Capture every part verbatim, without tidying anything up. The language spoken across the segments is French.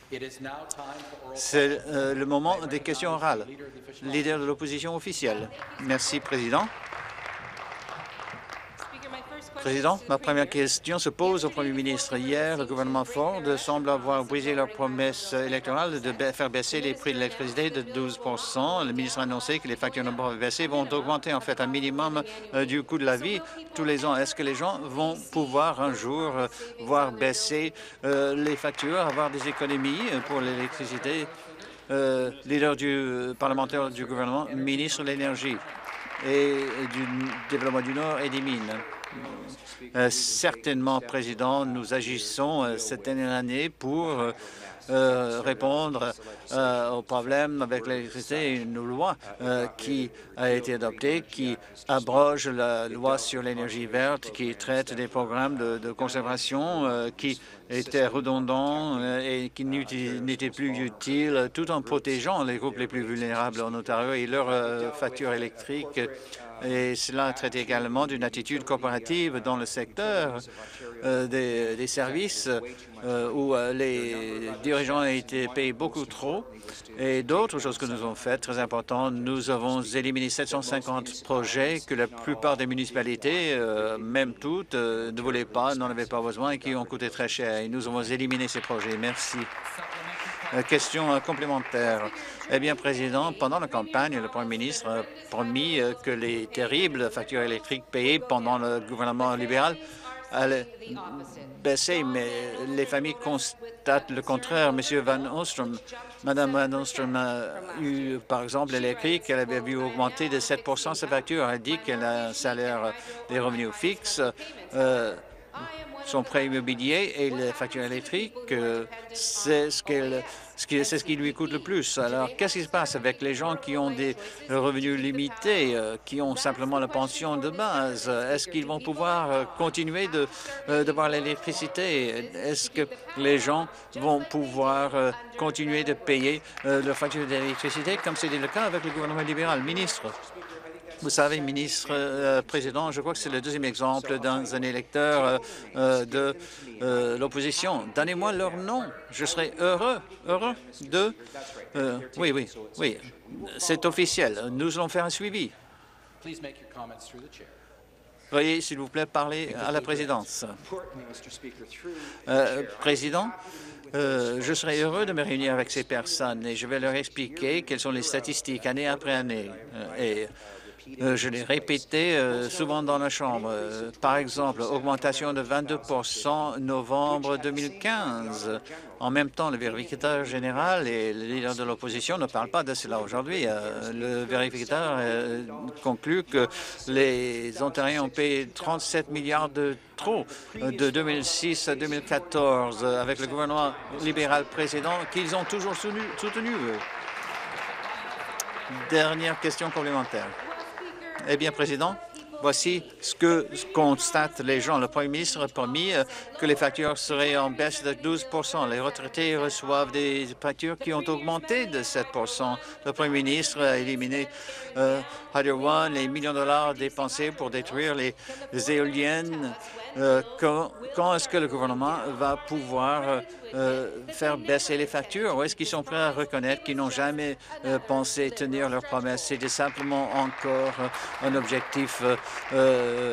C'est euh, le moment des questions orales. Leader de l'opposition officielle. Merci, Président. Président, ma première question se pose au Premier ministre. Hier, le gouvernement Ford semble avoir brisé leur promesse électorale de ba faire baisser les prix de l'électricité de douze pour cent. Le ministre a annoncé que les factures ne vont pas baisser, vont augmenter en fait un minimum euh, du coût de la vie tous les ans. Est-ce que les gens vont pouvoir un jour euh, voir baisser euh, les factures, avoir des économies pour l'électricité? Euh, leader du euh, parlementaire du gouvernement, ministre de l'Énergie et du Développement du Nord et des Mines. Euh, certainement, Président, nous agissons euh, cette dernière année pour euh, euh, répondre euh, aux problèmes avec l'électricité. Une loi euh, qui a été adoptée, qui abroge la loi sur l'énergie verte, qui traite des programmes de, de conservation euh, qui étaient redondants euh, et qui n'étaient plus utiles, tout en protégeant les groupes les plus vulnérables en Ontario et leurs euh, factures électriques. Et cela traite également d'une attitude coopérative dans le secteur euh, des, des services euh, où euh, les dirigeants ont été payés beaucoup trop. Et d'autres choses que nous avons faites, très importantes, nous avons éliminé sept cent cinquante projets que la plupart des municipalités, euh, même toutes, euh, ne voulaient pas, n'en avaient pas besoin et qui ont coûté très cher. Et nous avons éliminé ces projets. Merci. Euh, question euh, complémentaire. Eh bien, Président, pendant la campagne, le Premier ministre a promis euh, que les terribles factures électriques payées pendant le gouvernement libéral allaient baisser, mais les familles constatent le contraire. Monsieur Van Ostrom, Madame Van Ostrom a eu, par exemple, elle a écrit qu'elle avait vu augmenter de sept pour cent sa facture. Elle dit qu'elle a un salaire des revenus fixes. Euh, son prêt immobilier et les factures électriques, euh, c'est ce qu'elle c'est ce qui lui coûte le plus. Alors, qu'est-ce qui se passe avec les gens qui ont des revenus limités, euh, qui ont simplement la pension de base? Est-ce qu'ils vont pouvoir euh, continuer de euh, d'avoir l'électricité? Est-ce que les gens vont pouvoir euh, continuer de payer euh, leur facture d'électricité comme c'était le cas avec le gouvernement libéral? Ministre. Vous savez, ministre, euh, président, je crois que c'est le deuxième exemple d'un électeur euh, euh, de euh, l'opposition. Donnez-moi leur nom. Je serai heureux, heureux de... Euh, oui, oui, oui, c'est officiel. Nous allons faire un suivi. Veuillez, s'il vous plaît, parler à la présidence. Euh, président, Euh, je serai heureux de me réunir avec ces personnes et je vais leur expliquer quelles sont les statistiques année après année. Euh, et euh, je l'ai répété euh, souvent dans la Chambre. Euh, par exemple, augmentation de vingt-deux pour cent novembre deux mille quinze. En même temps, le vérificateur général et le leader de l'opposition ne parlent pas de cela aujourd'hui. Euh, le vérificateur euh, conclut que les Ontariens ont payé trente-sept milliards de trop euh, de deux mille six à deux mille quatorze euh, avec le gouvernement libéral précédent qu'ils ont toujours soutenu. soutenu. Dernière question complémentaire. Eh bien, Président, voici ce que constatent les gens. Le Premier ministre a promis euh, que les factures seraient en baisse de douze pour cent. Les retraités reçoivent des factures qui ont augmenté de sept pour cent. Le Premier ministre a éliminé euh, Hydro One, les millions de dollars dépensés pour détruire les, les éoliennes. Euh, quand quand est-ce que le gouvernement va pouvoir euh, euh, faire baisser les factures? Ou est-ce qu'ils sont prêts à reconnaître qu'ils n'ont jamais euh, pensé tenir leurs promesses? C'était simplement encore euh, un objectif euh, euh,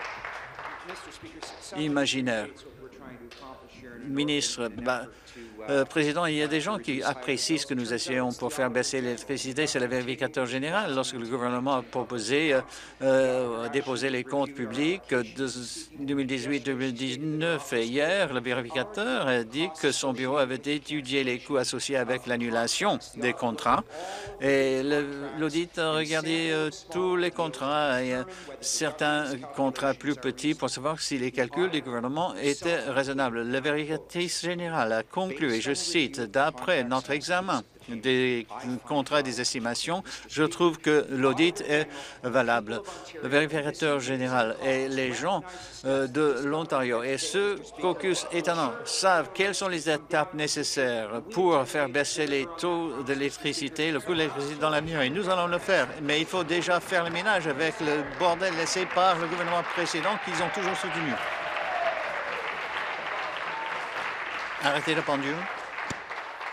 imaginaire. Ministre, bah, euh, Président, il y a des gens qui apprécient ce que nous essayons pour faire baisser l'électricité. C'est le vérificateur général. Lorsque le gouvernement a proposé, euh, euh, déposé les comptes publics de deux mille dix-huit deux mille dix-neuf et hier, le vérificateur a dit que son bureau avait étudié les coûts associés avec l'annulation des contrats. Et l'audit a regardé euh, tous les contrats et euh, certains contrats plus petits pour savoir si les calculs du gouvernement étaient raisonnables. Le vérificateur général a conclu, et je cite, « D'après notre examen des contrats et des estimations, je trouve que l'audit est valable. » Le vérificateur général et les gens euh, de l'Ontario et ceux caucus étonnants savent quelles sont les étapes nécessaires pour faire baisser les taux de l'électricité, le coût de l'électricité dans l'avenir. Et nous allons le faire. Mais il faut déjà faire le ménage avec le bordel laissé par le gouvernement précédent qu'ils ont toujours soutenu. Arrêtez le pendule.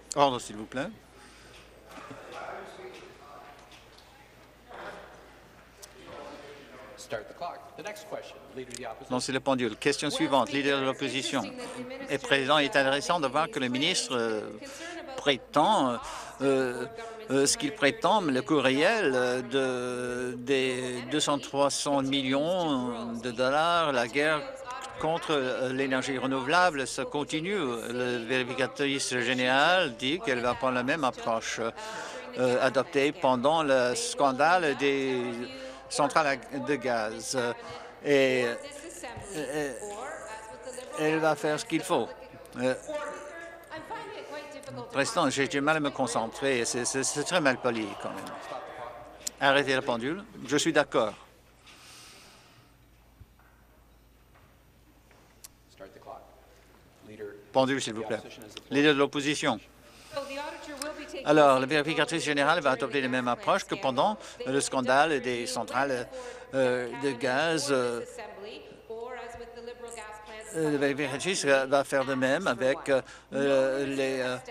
Ordre, s'il vous plaît. Non, c'est le pendule. Question suivante, leader de l'opposition. Et Président, il est intéressant de voir que le ministre euh, prétend euh, euh, ce qu'il prétend, le coût réel euh, de, des deux cents à trois cents millions de dollars, la guerre contre l'énergie renouvelable, ça continue. Le vérificatrice générale dit qu'elle va prendre la même approche euh, adoptée pendant le scandale des centrales de gaz. Et, et elle va faire ce qu'il faut. Euh, Président, j'ai du mal à me concentrer. C'est très mal poli, quand même. Arrêtez la pendule. Je suis d'accord. Pendule, s'il vous plaît. Leader de l'opposition. Alors, la vérificatrice générale va adopter la même approche que pendant le scandale des centrales euh, de gaz. Euh, la vérificatrice va faire de même avec euh, les, euh,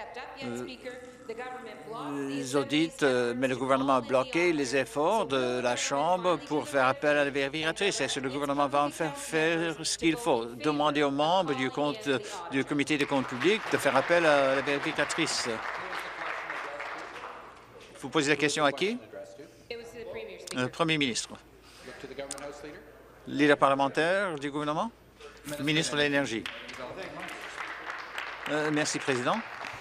les audits, euh, mais le gouvernement a bloqué les efforts de la Chambre pour faire appel à la vérificatrice. Est-ce que le gouvernement va en faire, faire ce qu'il faut? Demander aux membres du, compte, du comité des comptes publics de faire appel à la vérificatrice. Vous posez la question à qui? Le Premier ministre. Leader parlementaire du gouvernement? Ministre de l'Énergie. Euh, merci, Président.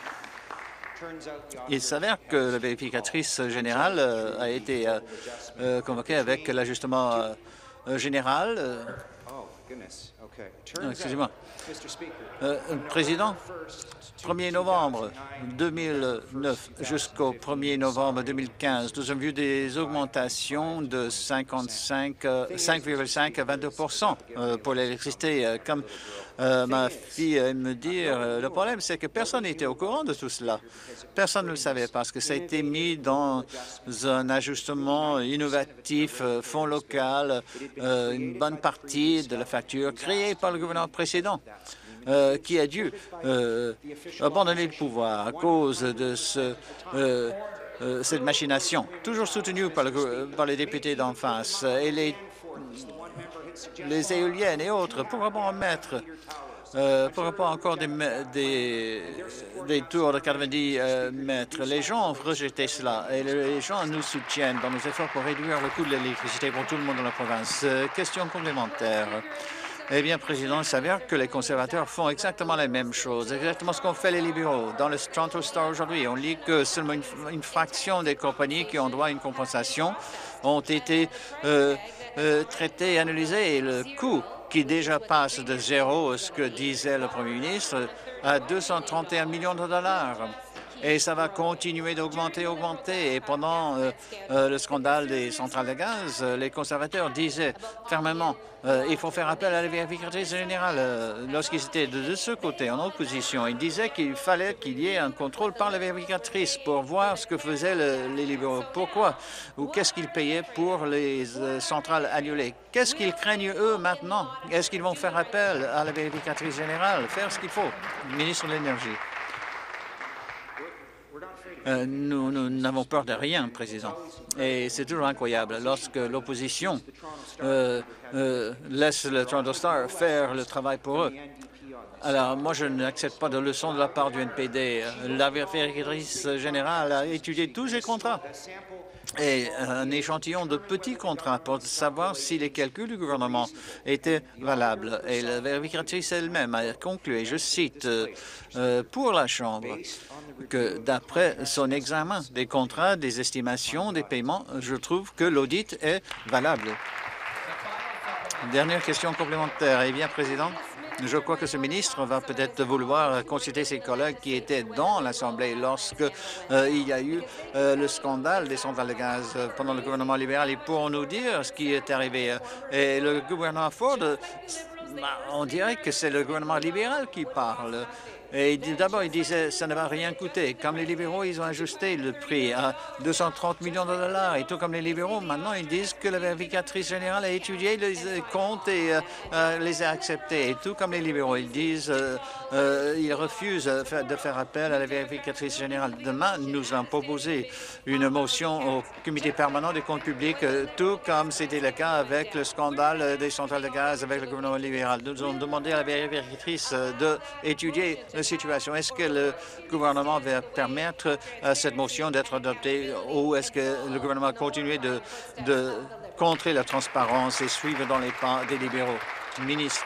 Il s'avère que la vérificatrice générale euh, a été euh, euh, convoquée avec l'ajustement euh, général. Euh, Excusez-moi. Euh, Président, premier novembre deux mille neuf jusqu'au premier novembre deux mille quinze, nous avons vu des augmentations de cinquante-cinq, cinq virgule cinq à vingt-deux pour cent pour l'électricité. Comme euh, ma fille aime me dire, le problème, c'est que personne n'était au courant de tout cela. Personne ne le savait parce que ça a été mis dans un ajustement innovatif, fonds local, euh, une bonne partie de la facture créée par le gouvernement précédent. Euh, qui a dû euh, abandonner le pouvoir à cause de ce, euh, euh, cette machination, toujours soutenue par, le, par les députés d'en face. Et les, les éoliennes et autres pourront pas en mettre, euh, pourront pas encore des, des, des tours de quatre-vingt-dix euh, mètres. Les gens ont rejeté cela et les gens nous soutiennent dans nos efforts pour réduire le coût de l'électricité pour tout le monde dans la province. Euh, question complémentaire. Eh bien, Président, il s'avère que les conservateurs font exactement la même chose, exactement ce qu'ont fait les libéraux. Dans le Toronto Star aujourd'hui, on lit que seulement une, une fraction des compagnies qui ont droit à une compensation ont été euh, euh, traitées et analysées. Et le coût qui déjà passe de zéro, ce que disait le Premier ministre, à deux cent trente et un millions de dollars. Et ça va continuer d'augmenter, augmenter. Et pendant euh, euh, le scandale des centrales de gaz, euh, les conservateurs disaient fermement euh, il faut faire appel à la vérificatrice générale. Euh, Lorsqu'ils étaient de, de ce côté, en opposition, ils disaient qu'il fallait qu'il y ait un contrôle par la vérificatrice pour voir ce que faisaient le, les libéraux. Pourquoi? Ou qu'est-ce qu'ils payaient pour les euh, centrales annulées? Qu'est-ce qu'ils craignent, eux, maintenant? Est-ce qu'ils vont faire appel à la vérificatrice générale? Faire ce qu'il faut? Ministre de l'Énergie. Euh, nous n'avons peur de rien, Président. Et c'est toujours incroyable lorsque l'opposition euh, euh, laisse le Toronto Star faire le travail pour eux. Alors, moi, je n'accepte pas de leçons de la part du N P D. La vérificatrice générale a étudié tous les contrats et un échantillon de petits contrats pour savoir si les calculs du gouvernement étaient valables. Et la vérificatrice elle-même a conclu, et je cite, euh, pour la Chambre, que d'après son examen des contrats, des estimations, des paiements, je trouve que l'audit est valable. Dernière question complémentaire. Eh bien, Président, je crois que ce ministre va peut-être vouloir consulter ses collègues qui étaient dans l'Assemblée lorsque euh, il y a eu euh, le scandale des centrales de gaz euh, pendant le gouvernement libéral. Ils pourront nous dire ce qui est arrivé. Et le gouvernement Ford, euh, on dirait que c'est le gouvernement libéral qui parle. Et d'abord, ils disaient que ça ne va rien coûter. Comme les libéraux, ils ont ajusté le prix à deux cent trente millions de dollars. Et tout comme les libéraux, maintenant, ils disent que la vérificatrice générale a étudié les comptes et euh, euh, les a acceptés. Et tout comme les libéraux, ils disent euh, euh, ils refusent de faire appel à la vérificatrice générale. Demain, nous allons proposer une motion au comité permanent des comptes publics, euh, tout comme c'était le cas avec le scandale des centrales de gaz avec le gouvernement libéral. Nous avons demandé à la vérificatrice d'étudier la situation. Est-ce que le gouvernement va permettre à cette motion d'être adoptée ou est-ce que le gouvernement continue de, de contrer la transparence et suivre dans les pas des libéraux? Ministre.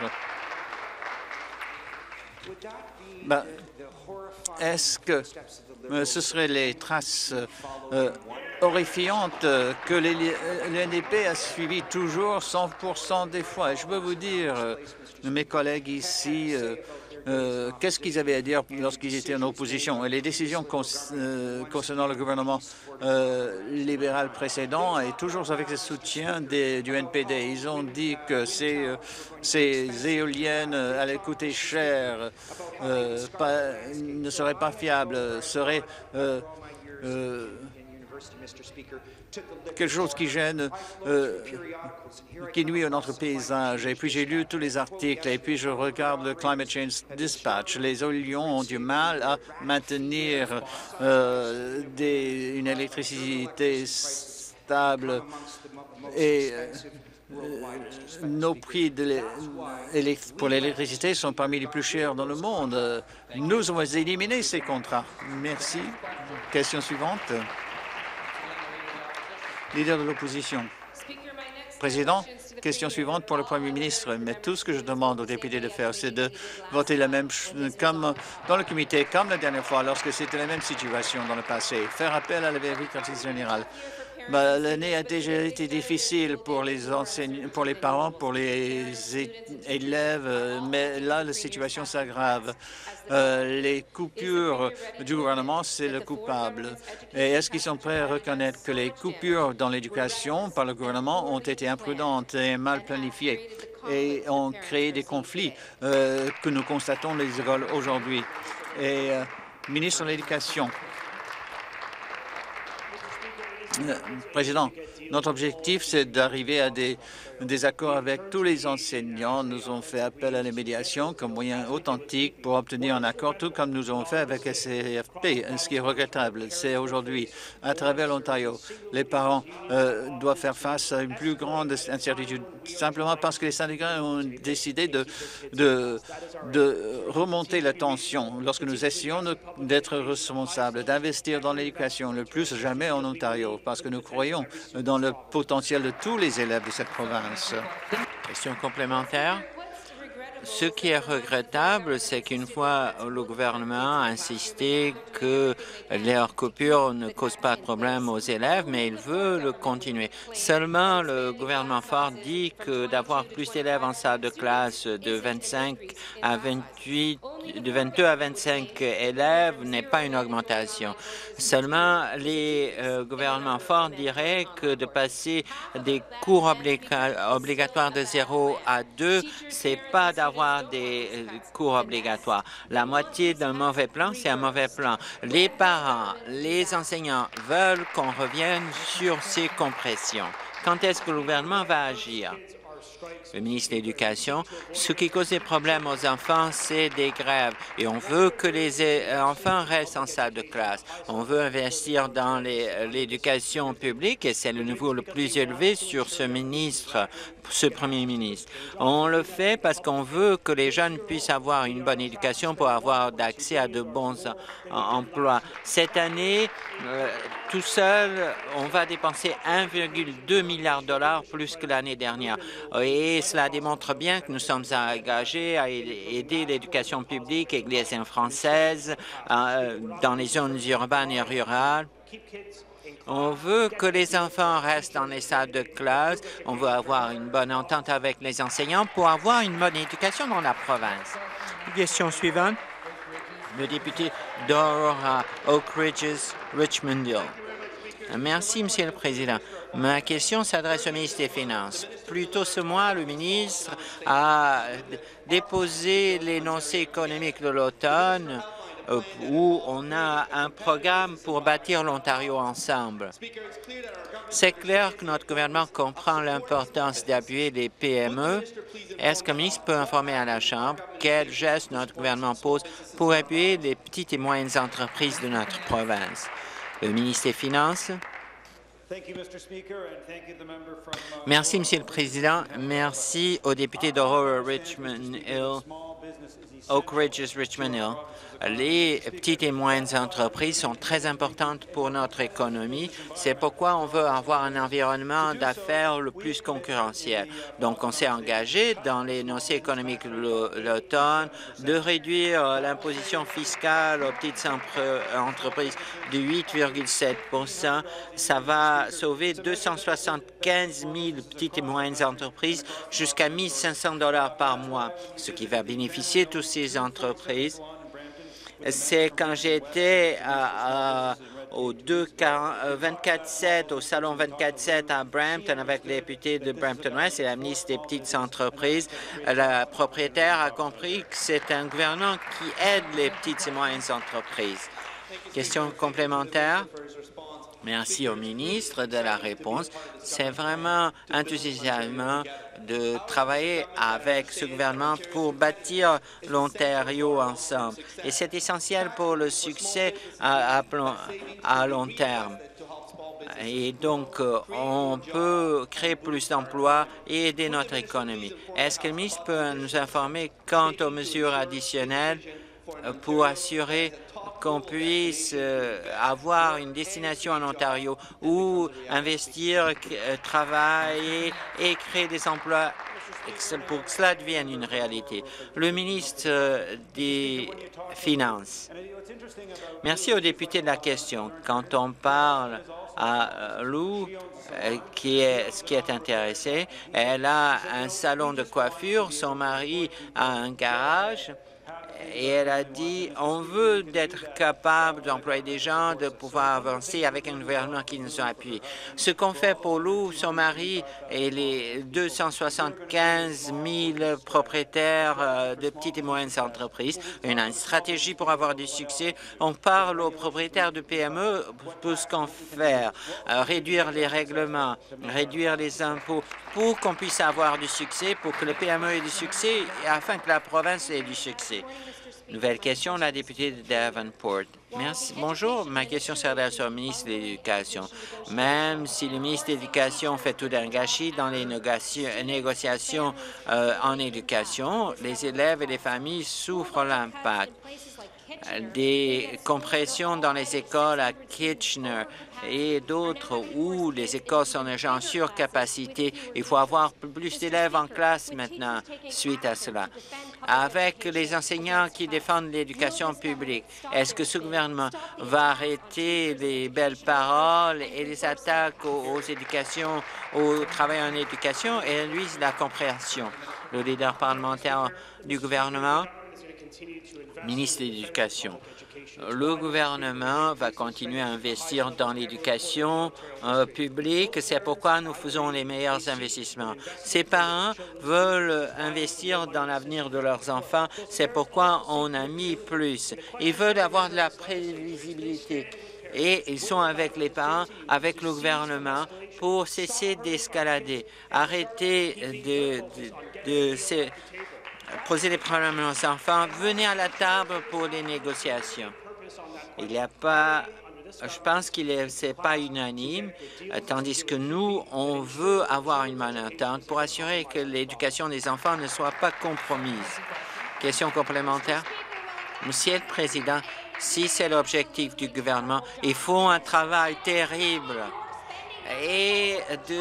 Ben, est-ce que euh, ce seraient les traces euh, horrifiantes euh, que l'U N D P a suivies toujours cent pour cent des fois? Et je peux vous dire, euh, mes collègues ici, euh, Euh, qu'est-ce qu'ils avaient à dire lorsqu'ils étaient en opposition. Et les décisions con euh, concernant le gouvernement euh, libéral précédent et toujours avec le soutien des, du N P D. Ils ont dit que ces, euh, ces éoliennes allaient coûter cher, euh, pas, ne seraient pas fiables, seraient euh, euh, quelque chose qui gêne, euh, qui nuit à notre paysage. Et puis j'ai lu tous les articles et puis je regarde le Climate Change Dispatch. Les éoliens ont du mal à maintenir euh, des, une électricité stable et euh, nos prix de pour l'électricité sont parmi les plus chers dans le monde. Nous avons éliminé ces contrats. Merci. Question suivante. Leader de l'opposition. Président, question suivante pour le Premier ministre. Mais tout ce que je demande aux députés de faire, c'est de voter la même chose comme dans le comité, comme la dernière fois, lorsque c'était la même situation dans le passé. Faire appel à la vérificatrice générale. Ben, l'année a déjà été difficile pour les enseignants, pour les parents, pour les élèves, mais là, la situation s'aggrave. Euh, les coupures du gouvernement, c'est le coupable. Et est-ce qu'ils sont prêts à reconnaître que les coupures dans l'éducation par le gouvernement ont été imprudentes et mal planifiées et ont créé des conflits euh, que nous constatons dans les écoles aujourd'hui? Et euh, ministre de l'Éducation. Président, notre objectif, c'est d'arriver à des, des accords avec tous les enseignants. Nous avons fait appel à la médiation comme moyen authentique pour obtenir un accord, tout comme nous avons fait avec S C F P. Ce qui est regrettable, c'est aujourd'hui, à travers l'Ontario, les parents euh, doivent faire face à une plus grande incertitude, simplement parce que les syndicats ont décidé de, de, de remonter la tension. Lorsque nous essayons d'être responsables, d'investir dans l'éducation le plus jamais en Ontario, parce que nous croyons dans le potentiel de tous les élèves de cette province. Question complémentaire. Ce qui est regrettable, c'est qu'une fois le gouvernement a insisté que leurs coupures ne causent pas de problème aux élèves, mais il veut le continuer. Seulement, le gouvernement Ford dit que d'avoir plus d'élèves en salle de classe de vingt-cinq à vingt-huit, de vingt-deux à vingt-cinq élèves n'est pas une augmentation. Seulement, les euh, gouvernements Ford diraient que de passer des cours obliga obligatoires de zéro à deux, c'est pas d'avoir avoir des cours obligatoires. La moitié d'un mauvais plan, c'est un mauvais plan. Les parents, les enseignants veulent qu'on revienne sur ces compressions. Quand est-ce que le gouvernement va agir? Le ministre de l'Éducation, ce qui cause des problèmes aux enfants, c'est des grèves. Et on veut que les enfants restent en salle de classe. On veut investir dans l'éducation publique et c'est le niveau le plus élevé sur ce ministre, ce premier ministre. On le fait parce qu'on veut que les jeunes puissent avoir une bonne éducation pour avoir accès à de bons emplois. Cette année, euh, tout seul, on va dépenser un virgule deux milliard de dollars plus que l'année dernière. Et cela démontre bien que nous sommes engagés à aider l'éducation publique et les françaises euh, dans les zones urbaines et rurales. On veut que les enfants restent dans les salles de classe. On veut avoir une bonne entente avec les enseignants pour avoir une bonne éducation dans la province. Question suivante. Le député d'Aurora, Oak Ridges, Richmond Hill. Merci, Monsieur le Président. Ma question s'adresse au ministre des Finances. Plus tôt ce mois, le ministre a déposé l'énoncé économique de l'automne euh, où on a un programme pour bâtir l'Ontario ensemble. C'est clair que notre gouvernement comprend l'importance d'appuyer les P M E. Est-ce que le ministre peut informer à la Chambre quels gestes notre gouvernement pose pour appuyer les petites et moyennes entreprises de notre province? Le ministre des Finances. Merci, Monsieur le Président. Merci aux députés d'Aurora Richmond Hill, Oak Ridges Richmond Hill. Les petites et moyennes entreprises sont très importantes pour notre économie. C'est pourquoi on veut avoir un environnement d'affaires le plus concurrentiel. Donc, on s'est engagé dans l'énoncé économique de l'automne de réduire l'imposition fiscale aux petites entreprises de huit virgule sept pour cent. Ça va sauver deux cent soixante-quinze mille petites et moyennes entreprises jusqu'à mille cinq cents dollars par mois, ce qui va bénéficier toutes ces entreprises. C'est quand j'étais au vingt-quatre sept, au salon vingt-quatre sept à Brampton avec les députés de Brampton-Ouest et la ministre des petites entreprises. La propriétaire a compris que c'est un gouvernement qui aide les petites et moyennes entreprises. Question complémentaire? Merci au ministre de la réponse. C'est vraiment enthousiasmant de travailler avec ce gouvernement pour bâtir l'Ontario ensemble. Et c'est essentiel pour le succès à, à, à long terme. Et donc, on peut créer plus d'emplois et aider notre économie. Est-ce que le ministre peut nous informer quant aux mesures additionnelles pour assurer qu'on puisse euh, avoir une destination en Ontario où investir, euh, travailler et créer des emplois pour que cela devienne une réalité. Le ministre euh, des Finances. Merci aux députés de la question. Quand on parle à Lou, euh, qui est ce qui est intéressé, elle a un salon de coiffure, son mari a un garage. Et elle a dit, on veut être capable d'employer des gens, de pouvoir avancer avec un gouvernement qui nous a appuyés. Ce qu'on fait pour Lou, son mari et les deux cent soixante-quinze mille propriétaires de petites et moyennes entreprises, on a une stratégie pour avoir du succès. On parle aux propriétaires de P M E pour ce qu'on fait, euh, réduire les règlements, réduire les impôts pour qu'on puisse avoir du succès, pour que le P M E ait du succès et afin que la province ait du succès. Nouvelle question, la députée de Davenport. Merci. Bonjour, ma question s'adresse au ministre de l'Éducation. Même si le ministre de l'Éducation fait tout d'un gâchis dans les négociations euh, en éducation, les élèves et les familles souffrent l'impact. Des compressions dans les écoles à Kitchener et d'autres où les écoles sont déjà en surcapacité. Il faut avoir plus d'élèves en classe maintenant suite à cela. Avec les enseignants qui défendent l'éducation publique, est-ce que ce gouvernement va arrêter les belles paroles et les attaques aux, aux éducations, au travail en éducation et lui la compréhension? Le leader parlementaire du gouvernement, ministre de l'Éducation. Le gouvernement va continuer à investir dans l'éducation euh, publique. C'est pourquoi nous faisons les meilleurs investissements. Ces parents veulent investir dans l'avenir de leurs enfants. C'est pourquoi on a mis plus. Ils veulent avoir de la prévisibilité. Et ils sont avec les parents, avec le gouvernement, pour cesser d'escalader, arrêter de, de, de, de poser des problèmes aux enfants. Venez à la table pour les négociations. Il n'y a pas, je pense qu'il est, c'est pas unanime, tandis que nous, on veut avoir une bonne entente pour assurer que l'éducation des enfants ne soit pas compromise. Question complémentaire? Monsieur le Président, si c'est l'objectif du gouvernement, ils font un travail terrible. Et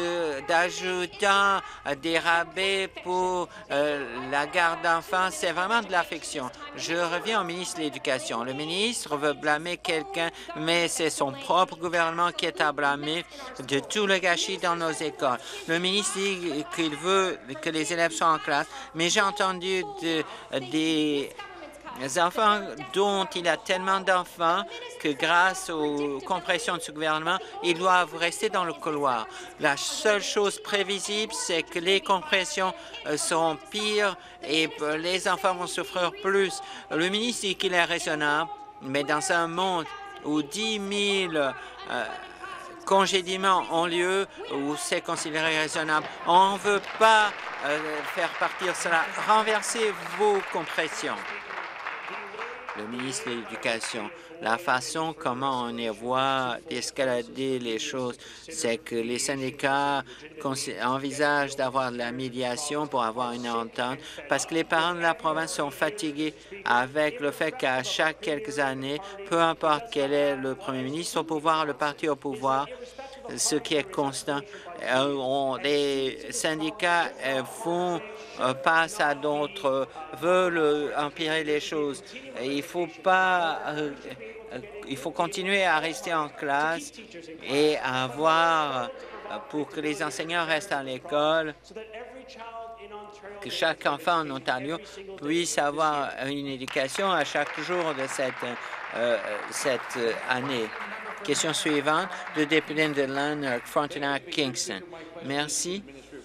d'ajoutant des rabais pour euh, la garde d'enfants, c'est vraiment de l'affection. Je reviens au ministre de l'Éducation. Le ministre veut blâmer quelqu'un, mais c'est son propre gouvernement qui est à blâmer de tout le gâchis dans nos écoles. Le ministre dit qu'il veut que les élèves soient en classe, mais j'ai entendu de, des Les enfants dont il y a tellement d'enfants que grâce aux compressions de ce gouvernement, ils doivent rester dans le couloir. La seule chose prévisible, c'est que les compressions euh, seront pires et euh, les enfants vont souffrir plus. Le ministre dit qu'il est raisonnable, mais dans un monde où dix mille euh, congédiements ont lieu, où c'est considéré raisonnable, on ne veut pas euh, faire partir cela. Renversez vos compressions. Le ministre de l'Éducation, la façon comment on y voit d'escalader les choses, c'est que les syndicats envisagent d'avoir de la médiation pour avoir une entente, parce que les parents de la province sont fatigués avec le fait qu'à chaque quelques années, peu importe quel est le premier ministre au pouvoir, le parti au pouvoir, ce qui est constant, euh, on, les syndicats euh, font euh, passe à d'autres, euh, veulent euh, empirer les choses. Et il faut pas, euh, euh, il faut continuer à rester en classe et à avoir, euh, pour que les enseignants restent à l'école, que chaque enfant en Ontario puisse avoir une éducation à chaque jour de cette, euh, cette année. Question suivante, le député de Lanark, Frontenac, Kingston. Merci.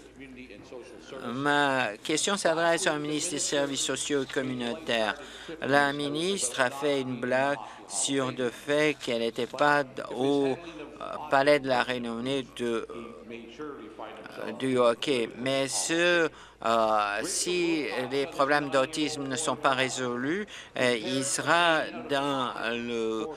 Ma question s'adresse au ministre des Services sociaux et communautaires. La ministre a fait une blague sur le fait qu'elle n'était pas au palais de la renommée de, du hockey. Mais ce, euh, si les problèmes d'autisme ne sont pas résolus, euh, il sera dans le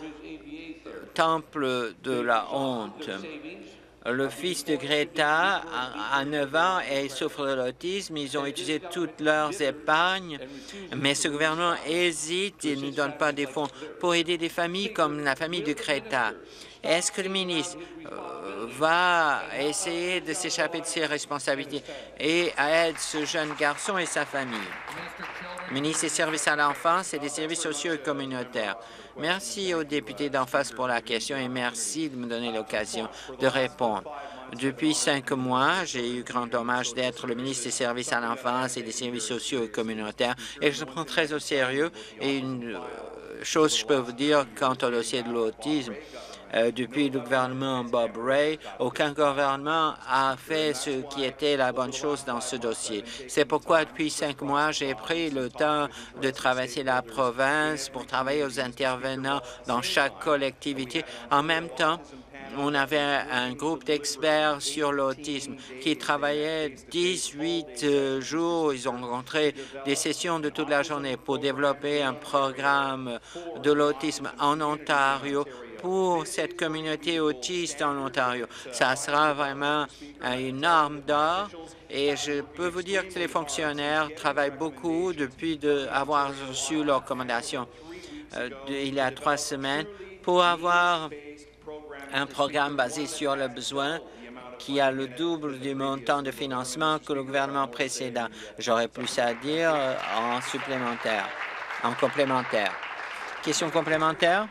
temple de la honte. Le fils de Greta a neuf ans et il souffre de l'autisme. Ils ont utilisé toutes leurs épargnes, mais ce gouvernement hésite et ne donne pas des fonds pour aider des familles comme la famille de Greta. Est-ce que le ministre euh, va essayer de s'échapper de ses responsabilités et aide ce jeune garçon et sa famille? Ministre des Services à l'enfance et des services sociaux et communautaires. Merci aux députés d'en face pour la question et merci de me donner l'occasion de répondre. Depuis cinq mois, j'ai eu grand dommage d'être le ministre des Services à l'enfance et des services sociaux et communautaires et je le prends très au sérieux. Et une chose, je peux vous dire, quant au dossier de l'autisme, Euh, depuis le gouvernement Bob Rae, aucun gouvernement a fait ce qui était la bonne chose dans ce dossier. C'est pourquoi, depuis cinq mois, j'ai pris le temps de traverser la province pour travailler aux intervenants dans chaque collectivité. En même temps, on avait un groupe d'experts sur l'autisme qui travaillait dix-huit euh, jours. Ils ont rencontré des sessions de toute la journée pour développer un programme de l'autisme en Ontario pour cette communauté autiste en Ontario. Ça sera vraiment une arme d'or et je peux vous dire que les fonctionnaires travaillent beaucoup depuis de, avoir reçu leurs recommandations euh, de, il y a trois semaines pour avoir un programme basé sur le besoin qui a le double du montant de financement que le gouvernement précédent. J'aurais plus à dire euh, en supplémentaire, en complémentaire. Question complémentaire?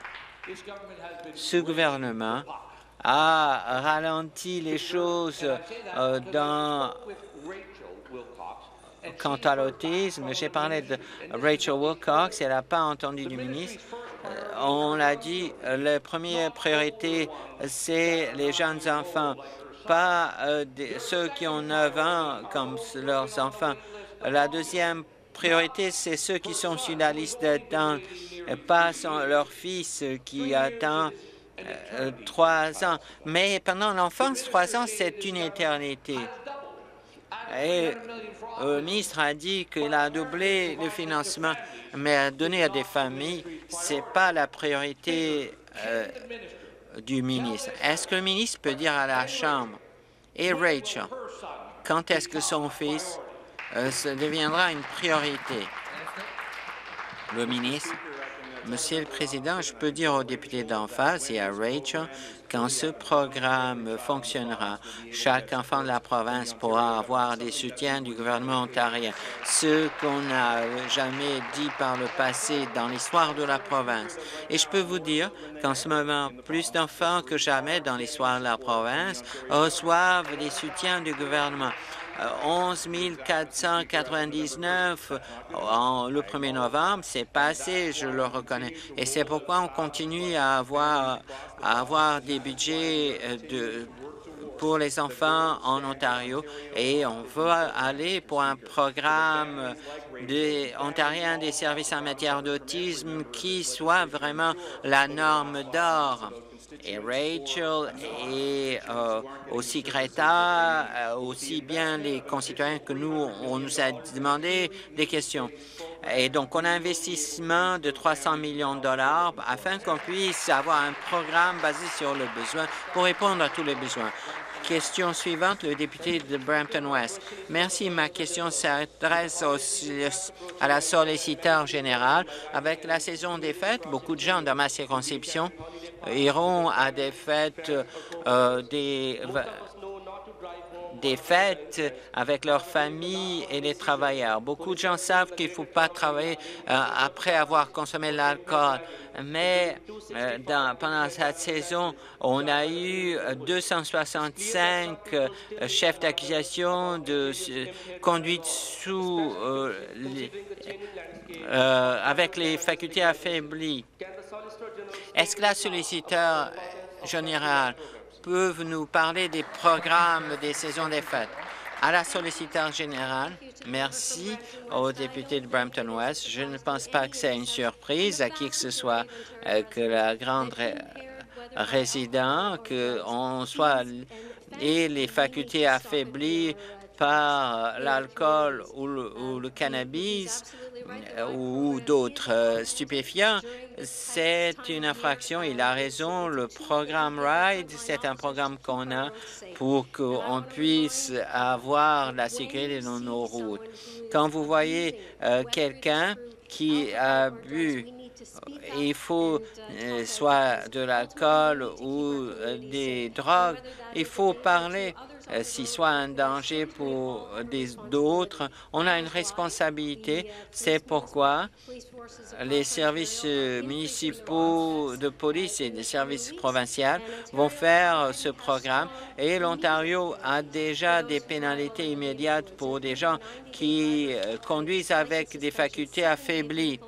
Ce gouvernement a ralenti les choses euh, dans quant à l'autisme. J'ai parlé de Rachel Wilcox, elle n'a pas entendu du ministre. Euh, on l'a dit, la première priorité, c'est les jeunes enfants, pas euh, des, ceux qui ont neuf ans comme leurs enfants. La deuxième priorité, c'est ceux qui sont sur la liste d'attente, pas son, leur fils qui attend euh, trois ans. Mais pendant l'enfance, trois ans, c'est une éternité. Et le ministre a dit qu'il a doublé le financement, mais donner à des familles, ce n'est pas la priorité euh, du ministre. Est-ce que le ministre peut dire à la Chambre, et Rachel, quand est-ce que son fils euh, ça deviendra une priorité? Le ministre. Monsieur le Président, je peux dire aux députés d'en face et à Rachel Quand ce programme fonctionnera, chaque enfant de la province pourra avoir des soutiens du gouvernement ontarien, ce qu'on n'a jamais dit par le passé dans l'histoire de la province. Et je peux vous dire qu'en ce moment, plus d'enfants que jamais dans l'histoire de la province reçoivent des soutiens du gouvernement. onze mille quatre cent quatre-vingt-dix-neuf en, le premier novembre, c'est passé, je le reconnais. Et c'est pourquoi on continue à avoir, à avoir des budgets de, pour les enfants en Ontario et on veut aller pour un programme des Ontariens des services en matière d'autisme qui soit vraiment la norme d'or. Et Rachel et euh, aussi Greta, euh, aussi bien les concitoyens que nous, on nous a demandé des questions. Et donc, on a un investissement de trois cents millions de dollars afin qu'on puisse avoir un programme basé sur le besoin pour répondre à tous les besoins. Question suivante, le député de Brampton-Ouest. Merci. Ma question s'adresse à la solliciteur générale. Avec la saison des fêtes, beaucoup de gens dans ma circonscription iront à des fêtes, euh, des, des fêtes avec leurs familles et les travailleurs. Beaucoup de gens savent qu'il ne faut pas travailler euh, après avoir consommé l'alcool. Mais euh, dans, pendant cette saison, on a eu deux cent soixante-cinq euh, chefs d'accusation de euh, conduite sous euh, les, euh, avec les facultés affaiblies. Est-ce que la solliciteur générale peut nous parler des programmes des saisons des fêtes? À la solliciteur générale, merci au député de Brampton-Ouest. Je ne pense pas que c'est une surprise à qui que ce soit euh, que la grande ré résident, qu'on soit et les facultés affaiblies par l'alcool ou, ou le cannabis ou d'autres euh, stupéfiants, c'est une infraction. Il a raison. Le programme RIDE, c'est un programme qu'on a pour qu'on puisse avoir la sécurité dans nos routes. Quand vous voyez euh, quelqu'un qui a bu, il faut euh, soit de l'alcool ou euh, des drogues, il faut parler. Euh, s'il soit un danger pour d'autres, on a une responsabilité. C'est pourquoi les services municipaux de police et les services provinciaux vont faire ce programme. Et l'Ontario a déjà des pénalités immédiates pour des gens qui euh, conduisent avec des facultés affaiblies.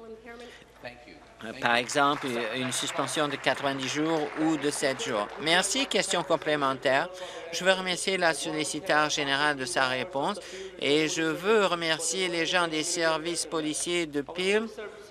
Par exemple, une suspension de quatre-vingt-dix jours ou de sept jours. Merci. Question complémentaire. Je veux remercier la solliciteur générale de sa réponse et je veux remercier les gens des services policiers de Peel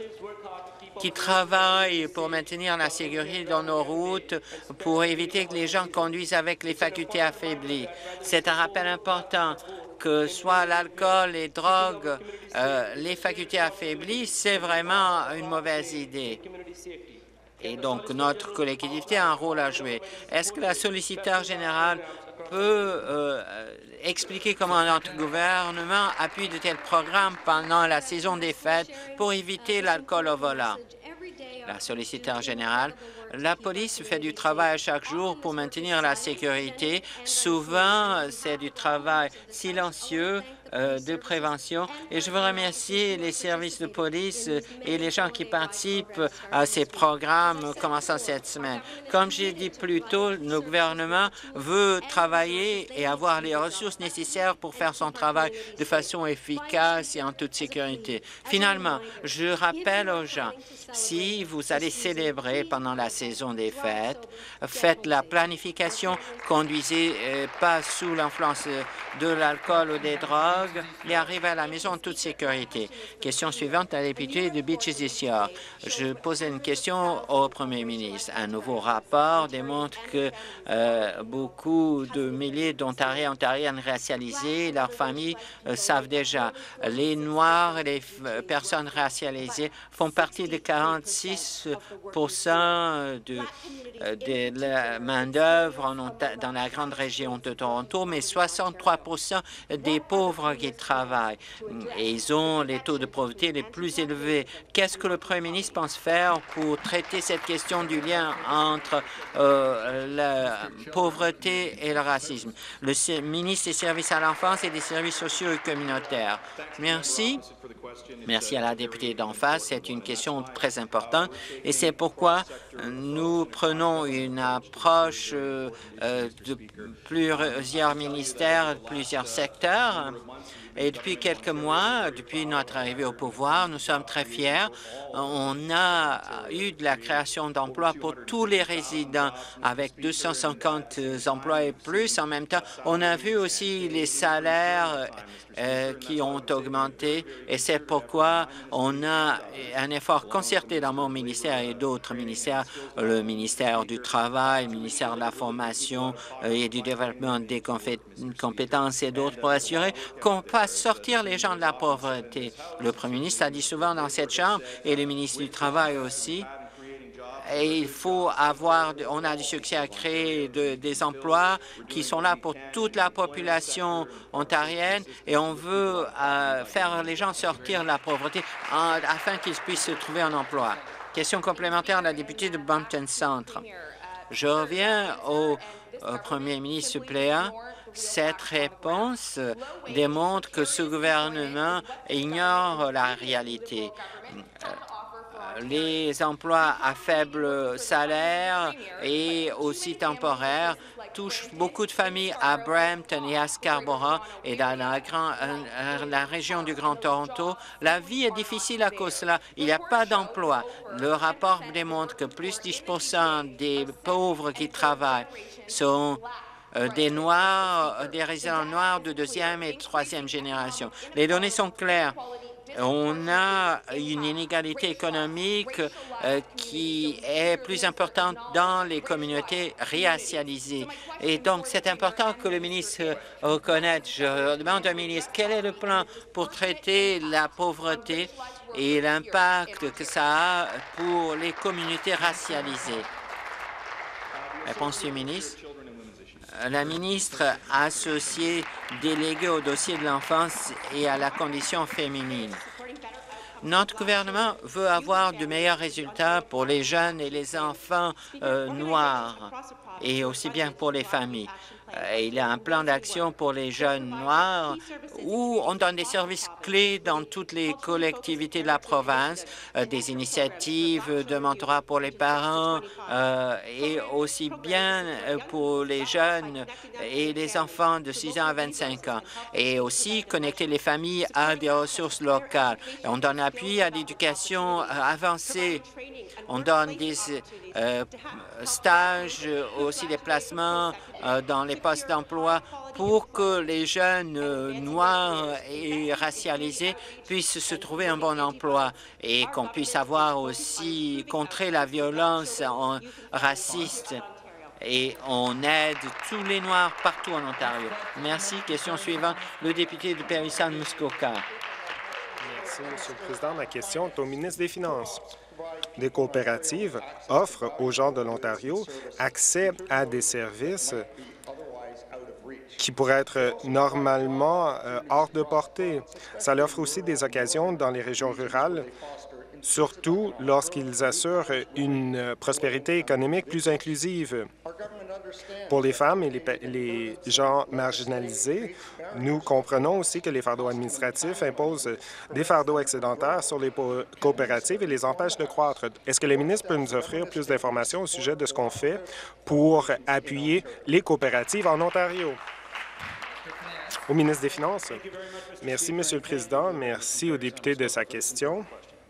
qui travaillent pour maintenir la sécurité dans nos routes, pour éviter que les gens conduisent avec les facultés affaiblies. C'est un rappel important que soit l'alcool, les drogues, euh, les facultés affaiblies, c'est vraiment une mauvaise idée. Et donc, notre collectivité a un rôle à jouer. Est-ce que la solliciteur générale peut euh, expliquer comment notre gouvernement appuie de tels programmes pendant la saison des fêtes pour éviter l'alcool au volant? La solliciteur générale, la police fait du travail chaque jour pour maintenir la sécurité. Souvent, c'est du travail silencieux euh, de prévention. Et je veux remercier les services de police et les gens qui participent à ces programmes commençant cette semaine. Comme j'ai dit plus tôt, le gouvernement veut travailler et avoir les ressources nécessaires pour faire son travail de façon efficace et en toute sécurité. Finalement, je rappelle aux gens, si vous allez célébrer pendant la saison des fêtes, faites la planification, conduisez euh, pas sous l'influence de l'alcool ou des drogues et arrivez à la maison en toute sécurité. Question suivante, la députée de Beaches East York. Je posais une question au premier ministre. Un nouveau rapport démontre que euh, beaucoup de milliers d'Ontariens et Ontariennes racialisés, leurs familles euh, savent déjà. Les Noirs et les personnes racialisées font partie de quarante-six pour cent de, euh, de la main-d'œuvre dans la grande région de Toronto, mais soixante-trois pour cent des pauvres qui travaillent. Et ils ont les taux de pauvreté les plus élevés. Qu'est-ce que le Premier ministre pense faire pour traiter cette question du lien entre euh, la pauvreté et le racisme? Le ministre des Services à l'enfance et des services sociaux et communautaires. Merci. Merci à la députée d'en face. C'est une question très importante et c'est pourquoi nous prenons une approche euh, de plusieurs ministères, de plusieurs secteurs. Et depuis quelques mois, depuis notre arrivée au pouvoir, nous sommes très fiers. On a eu de la création d'emplois pour tous les résidents avec deux cent cinquante emplois et plus. En même temps, on a vu aussi les salaires euh, qui ont augmenté et c'est pourquoi on a un effort concerté dans mon ministère et d'autres ministères, le ministère du Travail, le ministère de la Formation et du Développement des compétences et d'autres pour assurer qu'on fasse sortir les gens de la pauvreté. Le Premier ministre a dit souvent dans cette Chambre et le ministre du Travail aussi. Et il faut avoir, on a du succès à créer de, des emplois qui sont là pour toute la population ontarienne et on veut euh, faire les gens sortir de la pauvreté en, afin qu'ils puissent se trouver un emploi. Question complémentaire à la députée de Brampton Centre. Je reviens au, au Premier ministre suppléant. Cette réponse démontre que ce gouvernement ignore la réalité. Les emplois à faible salaire et aussi temporaires touchent beaucoup de familles à Brampton et à Scarborough et dans la, grand, euh, la région du Grand Toronto. La vie est difficile à cause de cela. Il n'y a pas d'emploi. Le rapport démontre que plus de dix pour cent des pauvres qui travaillent sont Euh, des Noirs, euh, des résidents noirs de deuxième et troisième génération. Les données sont claires. On a une inégalité économique euh, qui est plus importante dans les communautés racialisées. Et donc, c'est important que le ministre reconnaisse. Je demande au ministre quel est le plan pour traiter la pauvreté et l'impact que ça a pour les communautés racialisées. Réponse du ministre. La ministre associée déléguée au dossier de l'enfance et à la condition féminine. Notre gouvernement veut avoir de meilleurs résultats pour les jeunes et les enfants euh, noirs et aussi bien pour les familles. Euh, il y a un plan d'action pour les jeunes noirs où on donne des services clés dans toutes les collectivités de la province, euh, des initiatives de mentorat pour les parents euh, et aussi bien pour les jeunes et les enfants de six ans à vingt-cinq ans et aussi connecter les familles à des ressources locales. Et on donne appui à l'éducation euh, avancée. On donne des euh, stages, aussi des placements euh, dans les postes d'emploi pour que les jeunes euh, noirs et racialisés puissent se trouver un bon emploi et qu'on puisse avoir aussi contrer la violence en, raciste. Et on aide tous les Noirs partout en Ontario. Merci. Question suivante, le député de Périssant-Muskoka. Merci, Monsieur le Président. Ma question est au ministre des Finances. Des coopératives offrent aux gens de l'Ontario accès à des services qui pourraient être normalement euh, hors de portée. Ça leur offre aussi des occasions dans les régions rurales, surtout lorsqu'ils assurent une prospérité économique plus inclusive. Pour les femmes et les, les gens marginalisés, nous comprenons aussi que les fardeaux administratifs imposent des fardeaux excédentaires sur les coopératives et les empêchent de croître. Est-ce que le ministre peut nous offrir plus d'informations au sujet de ce qu'on fait pour appuyer les coopératives en Ontario? Au ministre des Finances. Merci, Monsieur le Président. Merci au député de sa question.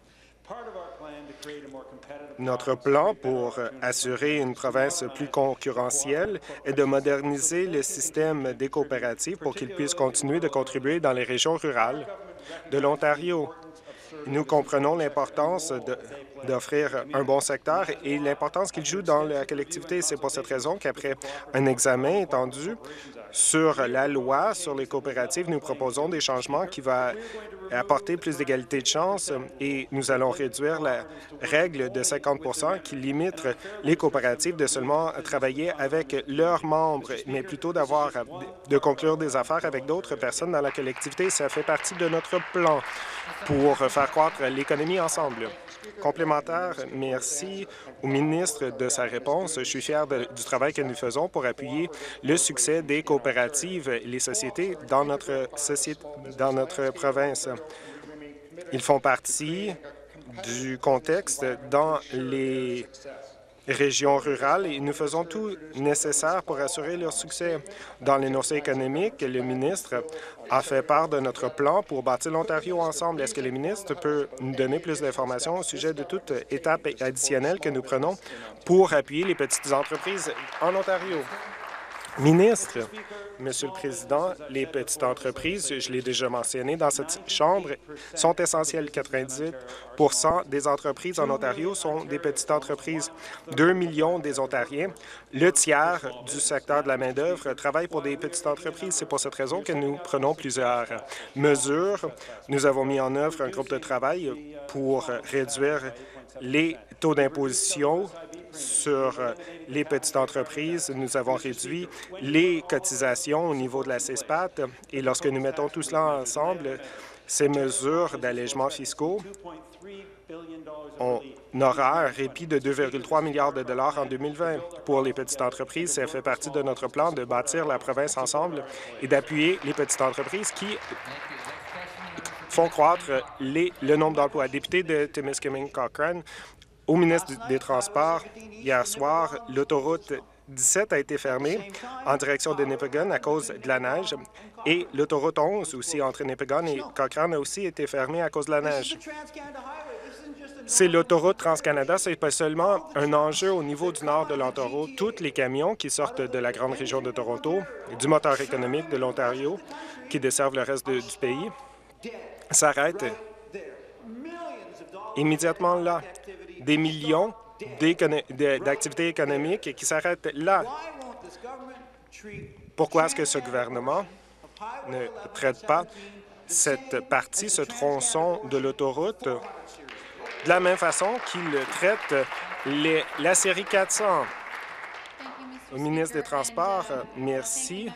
Notre plan pour assurer une province plus concurrentielle est de moderniser le système des coopératives pour qu'ils puissent continuer de contribuer dans les régions rurales de l'Ontario. Nous comprenons l'importance d'offrir un bon secteur et l'importance qu'il joue dans la collectivité. C'est pour cette raison qu'après un examen étendu, Sur la loi sur les coopératives, nous proposons des changements qui vont apporter plus d'égalité de chance et nous allons réduire la règle de cinquante qui limite les coopératives de seulement travailler avec leurs membres, mais plutôt d'avoir de conclure des affaires avec d'autres personnes dans la collectivité. Ça fait partie de notre plan pour faire croître l'économie ensemble. Complémentaire, merci au ministre de sa réponse. Je suis fier de, du travail que nous faisons pour appuyer le succès des coopératives et les sociétés dans notre, société, dans notre province. Ils font partie du contexte dans les régions rurales et nous faisons tout nécessaire pour assurer leur succès. Dans l'énoncé économique, le ministre a fait part de notre plan pour bâtir l'Ontario ensemble. Est-ce que le ministre peut nous donner plus d'informations au sujet de toute étape additionnelle que nous prenons pour appuyer les petites entreprises en Ontario? Ministre, Monsieur le Président, les petites entreprises, je l'ai déjà mentionné dans cette Chambre, sont essentielles. quatre-vingt-dix pour cent des entreprises en Ontario sont des petites entreprises. Deux millions des Ontariens, le tiers du secteur de la main-d'œuvre, travaillent pour des petites entreprises. C'est pour cette raison que nous prenons plusieurs mesures. Nous avons mis en œuvre un groupe de travail pour réduire les taux d'imposition sur les petites entreprises. Nous avons réduit les cotisations au niveau de la C E S P A T et lorsque nous mettons tout cela ensemble, ces mesures d'allègements fiscaux, on aura un répit de deux virgule trois milliards de dollars en deux mille vingt. Pour les petites entreprises, ça fait partie de notre plan de bâtir la province ensemble et d'appuyer les petites entreprises qui font croître les, le nombre d'emplois. Député de Timiskaming-Cochrane, au ministre des Transports, hier soir, l'autoroute dix-sept a été fermée en direction de Nipigon à cause de la neige et l'autoroute onze, aussi entre Nipigon et Cochrane, a aussi été fermée à cause de la neige. C'est l'autoroute Trans-Canada, ce n'est pas seulement un enjeu au niveau du nord de l'Ontario. Tous les camions qui sortent de la grande région de Toronto, du moteur économique de l'Ontario, qui desservent le reste de, du pays, s'arrêtent immédiatement là. Des millions d'activités économiques qui s'arrêtent là. Pourquoi est-ce que ce gouvernement ne traite pas cette partie, ce tronçon de l'autoroute, de la même façon qu'il traite les, la série quatre cents? Au ministre des Transports, merci.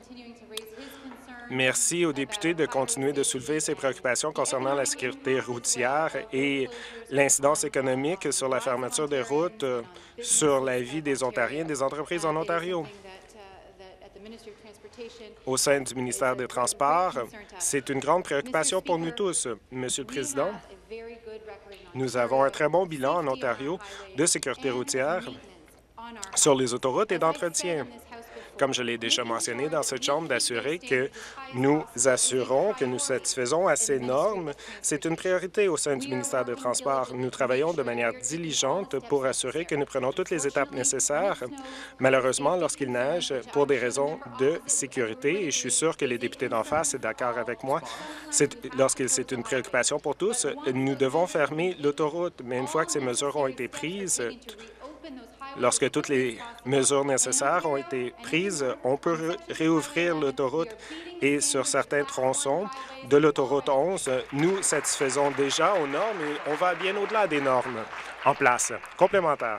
Merci aux députés de continuer de soulever ses préoccupations concernant la sécurité routière et l'incidence économique sur la fermeture des routes, sur la vie des Ontariens et des entreprises en Ontario. Au sein du ministère des Transports, c'est une grande préoccupation pour nous tous. Monsieur le Président, nous avons un très bon bilan en Ontario de sécurité routière sur les autoroutes et d'entretien. Comme je l'ai déjà mentionné dans cette Chambre, d'assurer que nous assurons que nous satisfaisons à ces normes, c'est une priorité au sein du ministère des Transports. Nous travaillons de manière diligente pour assurer que nous prenons toutes les étapes nécessaires. Malheureusement, lorsqu'il neige, pour des raisons de sécurité, et je suis sûr que les députés d'en face sont d'accord avec moi, lorsque c'est une préoccupation pour tous, nous devons fermer l'autoroute. Mais une fois que ces mesures ont été prises, lorsque toutes les mesures nécessaires ont été prises, on peut réouvrir l'autoroute et sur certains tronçons de l'autoroute onze, nous satisfaisons déjà aux normes et on va bien au-delà des normes en place. Complémentaire.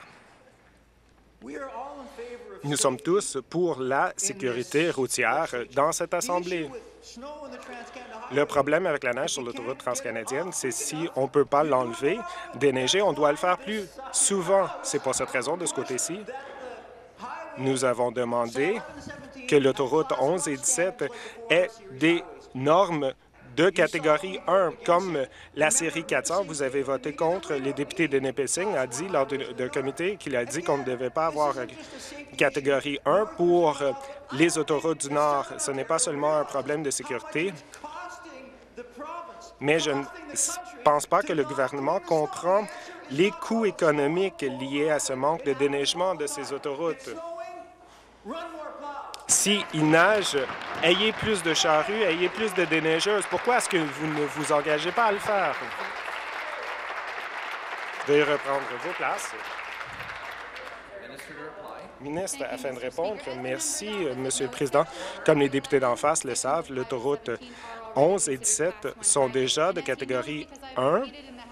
Nous sommes tous pour la sécurité routière dans cette Assemblée. Le problème avec la neige sur l'autoroute transcanadienne, c'est si on ne peut pas l'enlever, déneiger, on doit le faire plus souvent. C'est pour cette raison, de ce côté-ci, nous avons demandé que l'autoroute onze et dix-sept ait des normes de catégorie un, comme la série quatre cents. Vous avez voté contre. Les députés de Nipissing a dit lors d'un comité qu'il a dit qu'on ne devait pas avoir catégorie un pour les autoroutes du Nord. Ce n'est pas seulement un problème de sécurité, mais je ne pense pas que le gouvernement comprend les coûts économiques liés à ce manque de déneigement de ces autoroutes. S'il neige, ayez plus de charrues, ayez plus de déneigeuses. Pourquoi est-ce que vous ne vous engagez pas à le faire? Veuillez reprendre vos places. ministre, afin de répondre. Merci, Monsieur le Président. Comme les députés d'en face le savent, l'autoroute onze et dix-sept sont déjà de catégorie un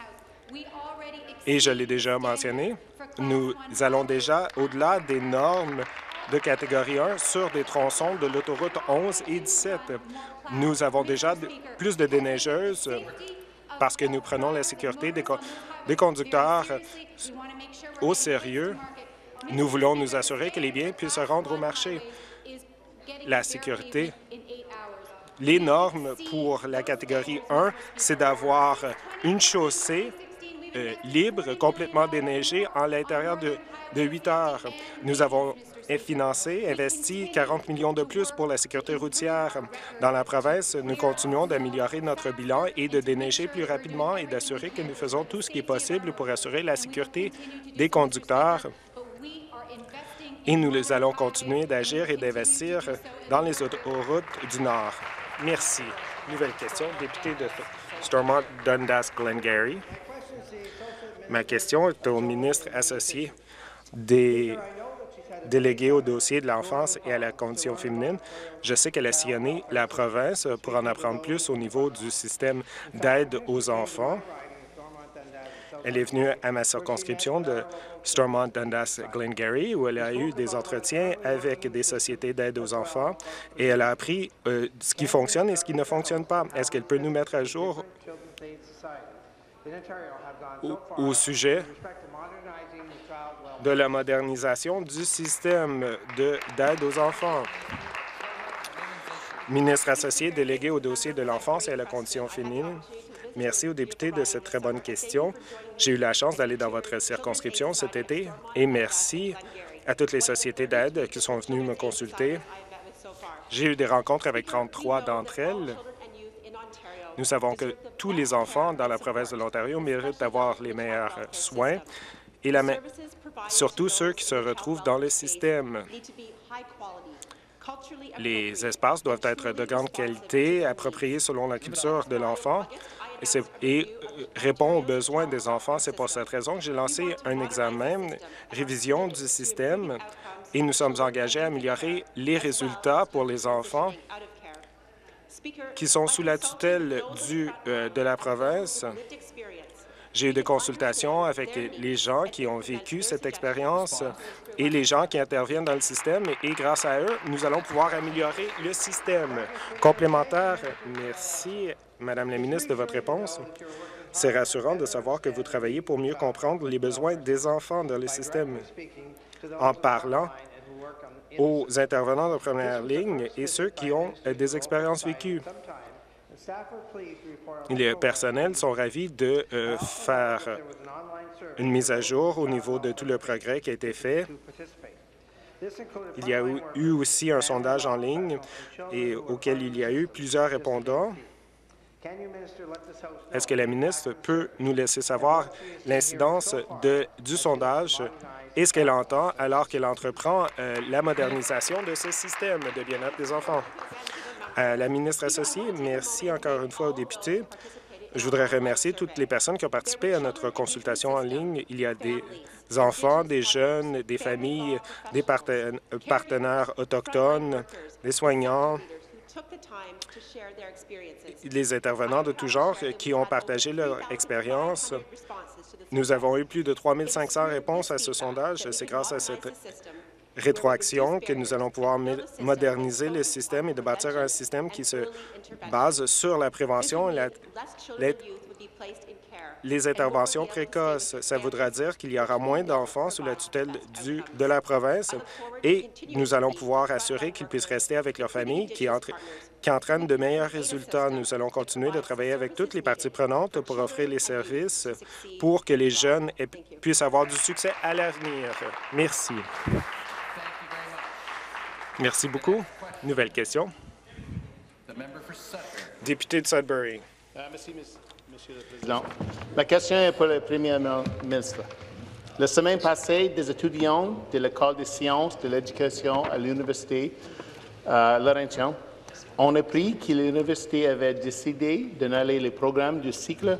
et je l'ai déjà mentionné. Nous allons déjà au-delà des normes de catégorie un sur des tronçons de l'autoroute onze et dix-sept. Nous avons déjà plus de déneigeuses parce que nous prenons la sécurité des, co des conducteurs au sérieux. Nous voulons nous assurer que les biens puissent se rendre au marché. La sécurité, les normes pour la catégorie un, c'est d'avoir une chaussée euh, libre, complètement déneigée, en l'intérieur de, de huit heures. Nous avons financé, investi quarante millions de plus pour la sécurité routière. Dans la province, nous continuons d'améliorer notre bilan et de déneiger plus rapidement et d'assurer que nous faisons tout ce qui est possible pour assurer la sécurité des conducteurs. Et nous allons continuer d'agir et d'investir dans les autoroutes du Nord. Merci. Nouvelle question, député de Stormont Dundas Glengarry. Ma question est au ministre associé des déléguée au dossier de l'enfance et à la condition féminine. Je sais qu'elle a sillonné la province pour en apprendre plus au niveau du système d'aide aux enfants. Elle est venue à ma circonscription de Stormont Dundas Glengarry, où elle a eu des entretiens avec des sociétés d'aide aux enfants et elle a appris euh, ce qui fonctionne et ce qui ne fonctionne pas. Est-ce qu'elle peut nous mettre à jour au, au sujet de la modernisation du système d'aide aux enfants? Ministre associé délégué au dossier de l'enfance et à la condition féminine, merci aux députés de cette très bonne question. J'ai eu la chance d'aller dans votre circonscription cet été et merci à toutes les sociétés d'aide qui sont venues me consulter. J'ai eu des rencontres avec trente-trois d'entre elles. Nous savons que tous les enfants dans la province de l'Ontario méritent d'avoir les meilleurs soins et la surtout ceux qui se retrouvent dans le système. Les espaces doivent être de grande qualité, appropriés selon la culture de l'enfant et, et répondent aux besoins des enfants. C'est pour cette raison que j'ai lancé un examen, révision du système, et nous sommes engagés à améliorer les résultats pour les enfants qui sont sous la tutelle du, euh, de la province. J'ai eu des consultations avec les gens qui ont vécu cette expérience et les gens qui interviennent dans le système et grâce à eux, nous allons pouvoir améliorer le système. Complémentaire, merci, Madame la ministre, de votre réponse. C'est rassurant de savoir que vous travaillez pour mieux comprendre les besoins des enfants dans le système en parlant aux intervenants de première ligne et ceux qui ont des expériences vécues. Les personnels sont ravis de euh, faire une mise à jour au niveau de tout le progrès qui a été fait. Il y a eu aussi un sondage en ligne et auquel il y a eu plusieurs répondants. Est-ce que la ministre peut nous laisser savoir l'incidence du sondage et ce qu'elle entend alors qu'elle entreprend euh, la modernisation de ce système de bien-être des enfants? À la ministre associée, merci encore une fois aux députés. Je voudrais remercier toutes les personnes qui ont participé à notre consultation en ligne. Il y a des enfants, des jeunes, des familles, des partenaires autochtones, des soignants, les intervenants de tout genre qui ont partagé leur expérience. Nous avons eu plus de trois mille cinq cents réponses à ce sondage. C'est grâce à cette rétroaction que nous allons pouvoir moderniser le système et de bâtir un système qui se base sur la prévention et la, les, les interventions précoces. Ça voudra dire qu'il y aura moins d'enfants sous la tutelle du, de la province et nous allons pouvoir assurer qu'ils puissent rester avec leur famille qui, entre, qui entraînent de meilleurs résultats. Nous allons continuer de travailler avec toutes les parties prenantes pour offrir les services pour que les jeunes aient, puissent avoir du succès à l'avenir. Merci. Merci beaucoup. Nouvelle question. Député de Sudbury. Merci, Monsieur le Président. Ma question est pour le Premier ministre. La semaine passée, des étudiants de l'École des sciences de l'éducation à l'Université euh, Laurentienne ont appris que l'Université avait décidé d'annuler les programmes du cycle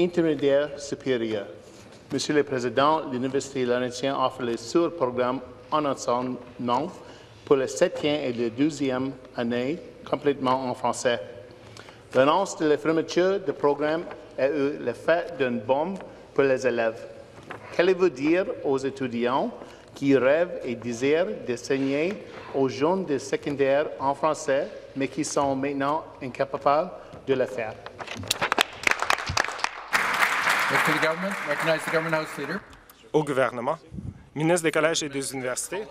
intermédiaire supérieur. Monsieur le Président, l'Université Laurentienne offre les sur-programmes en enseignement pour la septième et la douzième année complètement en français. L'annonce de la fermeture du programme a eu l'effet d'une bombe pour les élèves. Qu'allez-vous dire aux étudiants qui rêvent et désirent d'enseigner aux jeunes de secondaire en français, mais qui sont maintenant incapables de le faire? Au gouvernement, ministre des Collèges et des Universités.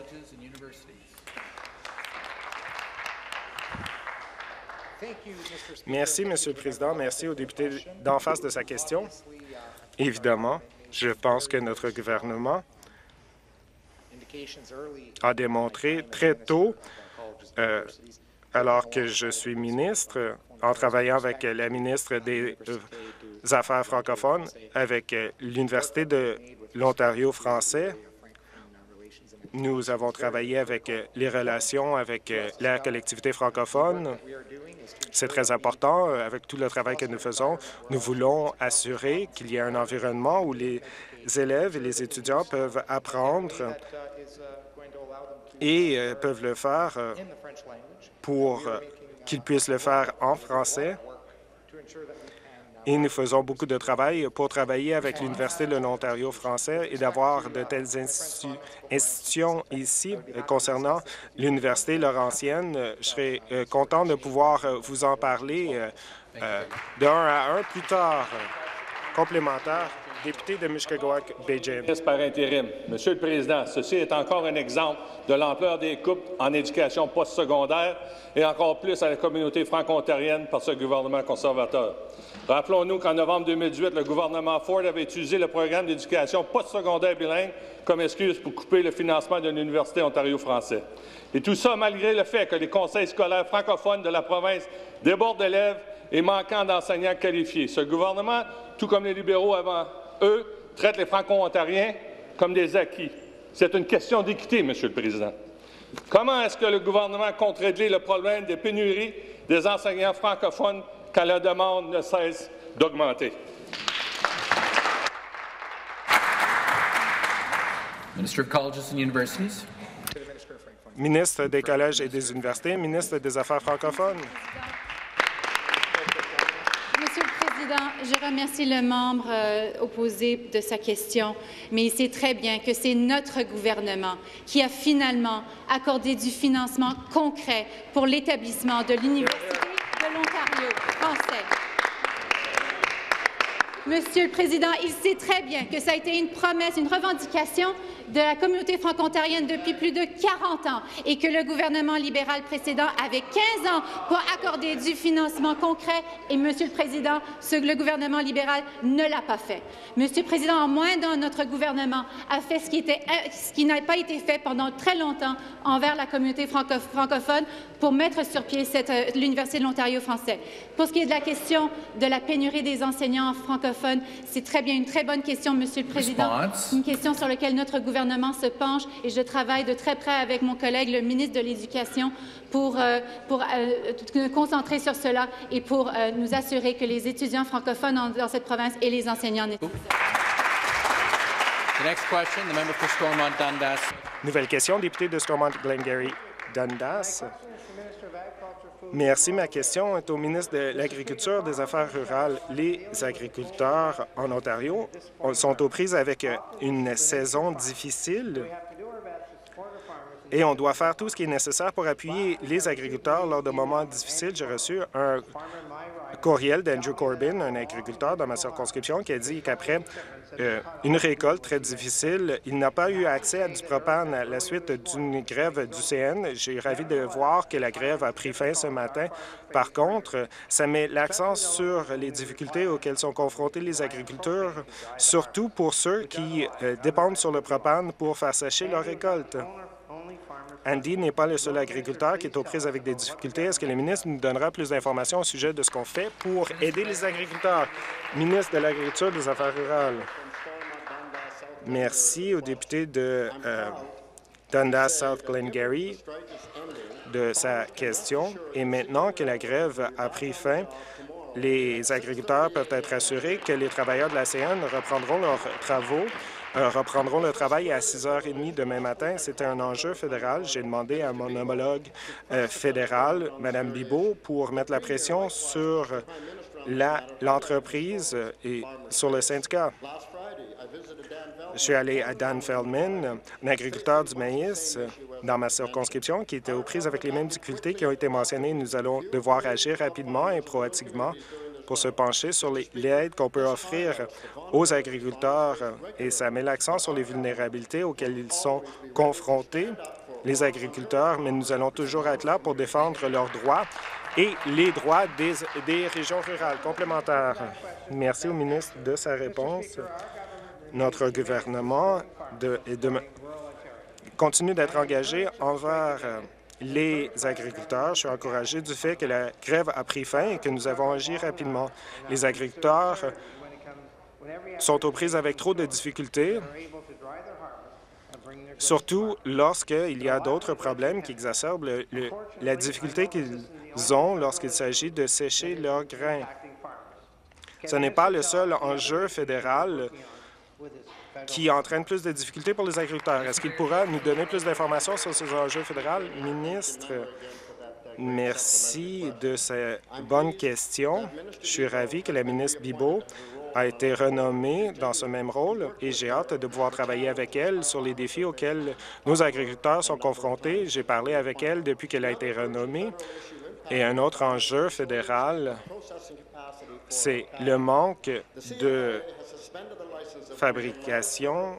Merci, Monsieur le Président. Merci au député d'en face de sa question. Évidemment, je pense que notre gouvernement a démontré très tôt, euh, alors que je suis ministre, en travaillant avec la ministre des euh, Affaires francophones, avec euh, l'Université de l'Ontario français. Nous avons travaillé avec euh, les relations avec euh, la collectivité francophone. C'est très important. Euh, avec tout le travail que nous faisons, nous voulons assurer qu'il y ait un environnement où les élèves et les étudiants peuvent apprendre et euh, peuvent le faire euh, pour euh, qu'ils puissent le faire en français. Et nous faisons beaucoup de travail pour travailler avec l'Université de l'Ontario français et d'avoir de telles institu institutions ici. Euh, concernant l'Université Laurentienne, euh, je serais euh, content de pouvoir euh, vous en parler euh, euh, de un à un plus tard. Euh, complémentaire, député de Mushkegowuk-Bay-James. Par intérim. Monsieur le Président, ceci est encore un exemple de l'ampleur des coupes en éducation postsecondaire et encore plus à la communauté franco-ontarienne par ce gouvernement conservateur. Rappelons-nous qu'en novembre deux mille dix-huit, le gouvernement Ford avait utilisé le programme d'éducation postsecondaire bilingue comme excuse pour couper le financement d'une université ontario-français. Et tout ça malgré le fait que les conseils scolaires francophones de la province débordent d'élèves et manquant d'enseignants qualifiés. Ce gouvernement, tout comme les libéraux avant eux, traite les franco-ontariens comme des acquis. C'est une question d'équité, Monsieur le Président. Comment est-ce que le gouvernement compte régler le problème des pénuries des enseignants francophones quand la demande ne cesse d'augmenter? Minister of Colleges and Universities. Ministre des Collèges et des Universités, ministre des Affaires francophones. Monsieur le Président, je remercie le membre euh, opposé de sa question, mais il sait très bien que c'est notre gouvernement qui a finalement accordé du financement concret pour l'établissement de l'Université de l'Ontario français. Monsieur le Président, il sait très bien que ça a été une promesse, une revendication de la communauté franco-ontarienne depuis plus de quarante ans et que le gouvernement libéral précédent avait quinze ans pour accorder du financement concret et, Monsieur le Président, ce, le gouvernement libéral ne l'a pas fait. Monsieur le Président, en moins d'un, notre gouvernement a fait ce qui, était, ce qui n'a pas été fait pendant très longtemps envers la communauté franco francophone pour mettre sur pied euh, l'Université de l'Ontario français. Pour ce qui est de la question de la pénurie des enseignants francophones, c'est très bien une très bonne question, Monsieur le Président. Response. Une question sur laquelle notre gouvernement se penche et je travaille de très près avec mon collègue, le ministre de l'Éducation, pour, euh, pour euh, nous concentrer sur cela et pour euh, nous assurer que les étudiants francophones en, dans cette province et les enseignants nécessaires. The next question, the member for Stormont-Dundas. Nouvelle question, député de Stormont-Glengarry-Dundas. Merci. Ma question est au ministre de l'Agriculture, des Affaires rurales. Les agriculteurs en Ontario sont aux prises avec une saison difficile et on doit faire tout ce qui est nécessaire pour appuyer les agriculteurs lors de moments difficiles. J'ai reçu un courriel d'Andrew Corbin, un agriculteur dans ma circonscription, qui a dit qu'après euh, une récolte très difficile, il n'a pas eu accès à du propane à la suite d'une grève du C N. J'ai ravi de voir que la grève a pris fin ce matin. Par contre, ça met l'accent sur les difficultés auxquelles sont confrontés les agriculteurs, surtout pour ceux qui euh, dépendent sur le propane pour faire sécher leur récolte. Andy n'est pas le seul agriculteur qui est aux prises avec des difficultés. Est-ce que le ministre nous donnera plus d'informations au sujet de ce qu'on fait pour aider les agriculteurs? Ministre de l'Agriculture et des Affaires rurales. Merci au député de euh, Dundas South Glengarry de sa question. Et maintenant que la grève a pris fin, les agriculteurs peuvent être assurés que les travailleurs de la C N reprendront leurs travaux euh, reprendront le travail à six heures trente demain matin. C'était un enjeu fédéral. J'ai demandé à mon homologue euh, fédéral, Mme Bibeau, pour mettre la pression sur l'entreprise et sur le syndicat. Je suis allé à Dan Feldman, un agriculteur du maïs dans ma circonscription qui était aux prises avec les mêmes difficultés qui ont été mentionnées. Nous allons devoir agir rapidement et proactivement pour se pencher sur l'aide qu'on peut offrir aux agriculteurs et ça met l'accent sur les vulnérabilités auxquelles ils sont confrontés, les agriculteurs, mais nous allons toujours être là pour défendre leurs droits et les droits des, des régions rurales complémentaires. Merci au ministre de sa réponse. Notre gouvernement de, de, continue d'être engagé envers les agriculteurs. Je suis encouragé du fait que la grève a pris fin et que nous avons agi rapidement. Les agriculteurs sont aux prises avec trop de difficultés, surtout lorsqu'il y a d'autres problèmes qui exacerbent le, le, la difficulté qu'ils ont lorsqu'il s'agit de sécher leurs grains. Ce n'est pas le seul enjeu fédéral qui entraîne plus de difficultés pour les agriculteurs. Est-ce qu'il pourra nous donner plus d'informations sur ces enjeux fédéraux? Ministre, merci de ces bonnes questions. Je suis ravi que la ministre Bibeau a été renommée dans ce même rôle et j'ai hâte de pouvoir travailler avec elle sur les défis auxquels nos agriculteurs sont confrontés. J'ai parlé avec elle depuis qu'elle a été renommée. Et un autre enjeu fédéral, c'est le manque de fabrication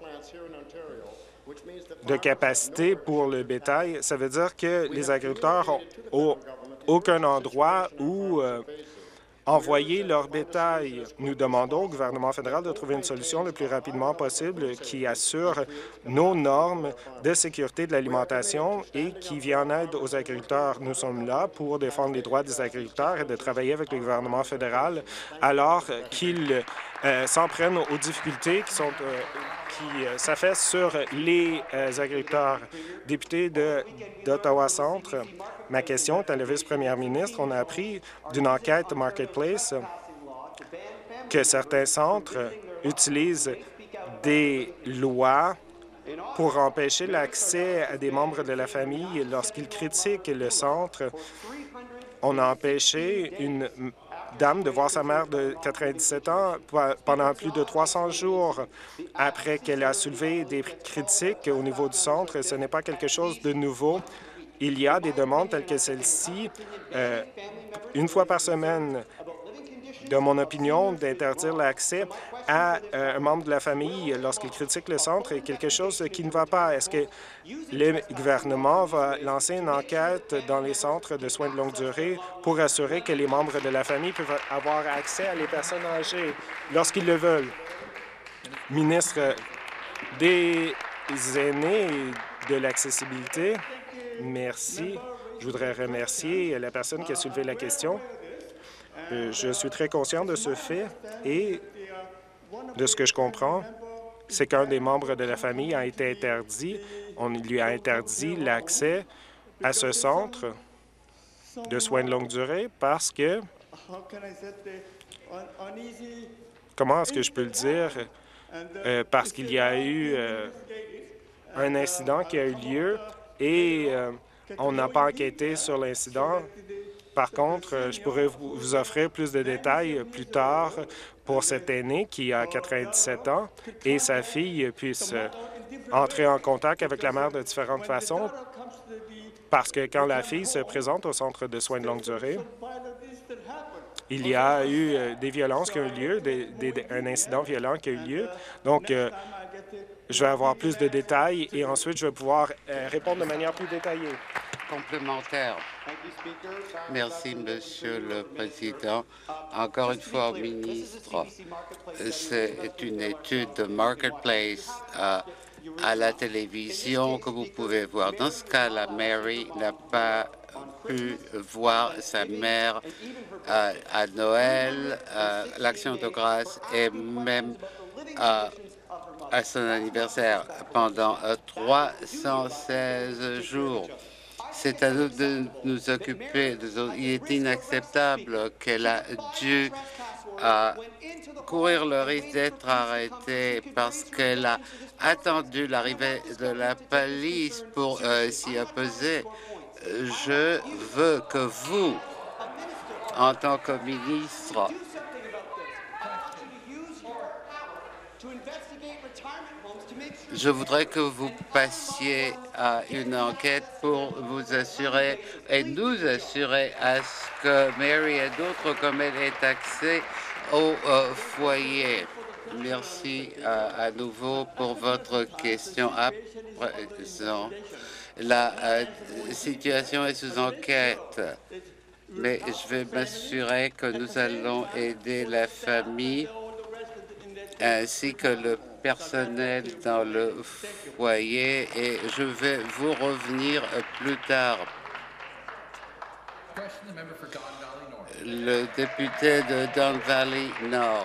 de capacité pour le bétail. Ça veut dire que les agriculteurs n'ont aucun endroit où euh, envoyer leur bétail. Nous demandons au gouvernement fédéral de trouver une solution le plus rapidement possible qui assure nos normes de sécurité de l'alimentation et qui vient en aide aux agriculteurs. Nous sommes là pour défendre les droits des agriculteurs et de travailler avec le gouvernement fédéral alors qu'ils euh, s'en prennent aux difficultés qui sont euh, qui euh, s'affaissent sur les euh, agriculteurs. Député d'Ottawa-Centre, ma question est à la vice-première ministre. On a appris d'une enquête Marketplace que certains centres utilisent des lois pour empêcher l'accès à des membres de la famille lorsqu'ils critiquent le centre. On a empêché une dame de voir sa mère de quatre-vingt-dix-sept ans pendant plus de trois cents jours après qu'elle a soulevé des critiques au niveau du centre. Ce n'est pas quelque chose de nouveau. Il y a des demandes telles que celle-ci, euh, une fois par semaine, de mon opinion, d'interdire l'accès à euh, un membre de la famille lorsqu'il critique le centre est quelque chose qui ne va pas. Est-ce que le gouvernement va lancer une enquête dans les centres de soins de longue durée pour assurer que les membres de la famille peuvent avoir accès à les personnes âgées lorsqu'ils le veulent? Ministre des aînés et de l'accessibilité, merci. Je voudrais remercier la personne qui a soulevé la question. Euh, je suis très conscient de ce fait et de ce que je comprends, c'est qu'un des membres de la famille a été interdit. On lui a interdit l'accès à ce centre de soins de longue durée parce que, comment est-ce que je peux le dire, euh, parce qu'il y a eu euh, un incident qui a eu lieu et euh, on n'a pas enquêté sur l'incident. Par contre, je pourrais vous offrir plus de détails plus tard pour cet aîné qui a quatre-vingt-dix-sept ans et sa fille puisse entrer en contact avec la mère de différentes façons parce que quand la fille se présente au centre de soins de longue durée, il y a eu des violences qui ont eu lieu, des, des, un incident violent qui a eu lieu. Donc, euh, je vais avoir plus de détails et ensuite, je vais pouvoir euh, répondre de manière plus détaillée. Complémentaire. Merci, Monsieur le Président. Encore une fois, au ministre, c'est une étude de Marketplace euh, à la télévision que vous pouvez voir. Dans ce cas, la Mary n'a pas pu voir sa mère euh, à Noël, euh, l'Action de grâce et même euh, à son anniversaire pendant euh, trois cent seize jours. C'est à nous de nous occuper. De... Il est inacceptable qu'elle a dû à courir le risque d'être arrêtée parce qu'elle a attendu l'arrivée de la police pour euh, s'y opposer. Je veux que vous, en tant que ministre, je voudrais que vous passiez à une enquête pour vous assurer et nous assurer à ce que Mary et d'autres comme elle aient accès au euh, foyer. Merci euh, à nouveau pour votre question. À présent, la euh, situation est sous enquête, mais je vais m'assurer que nous allons aider la famille ainsi que le personnel dans le foyer et je vais vous revenir plus tard. Le député de Don Valley Nord.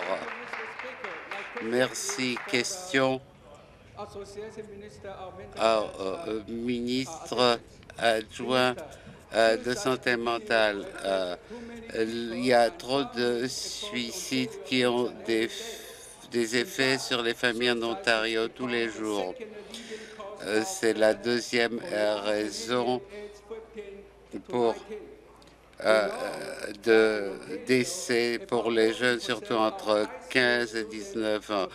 Merci. Question au euh, ministre adjoint euh, de santé mentale. Euh, il y a trop de suicides qui ont des des effets sur les familles en Ontario tous les jours. Euh, C'est la deuxième euh, raison pour euh, de décès pour les jeunes, surtout entre quinze et dix-neuf ans.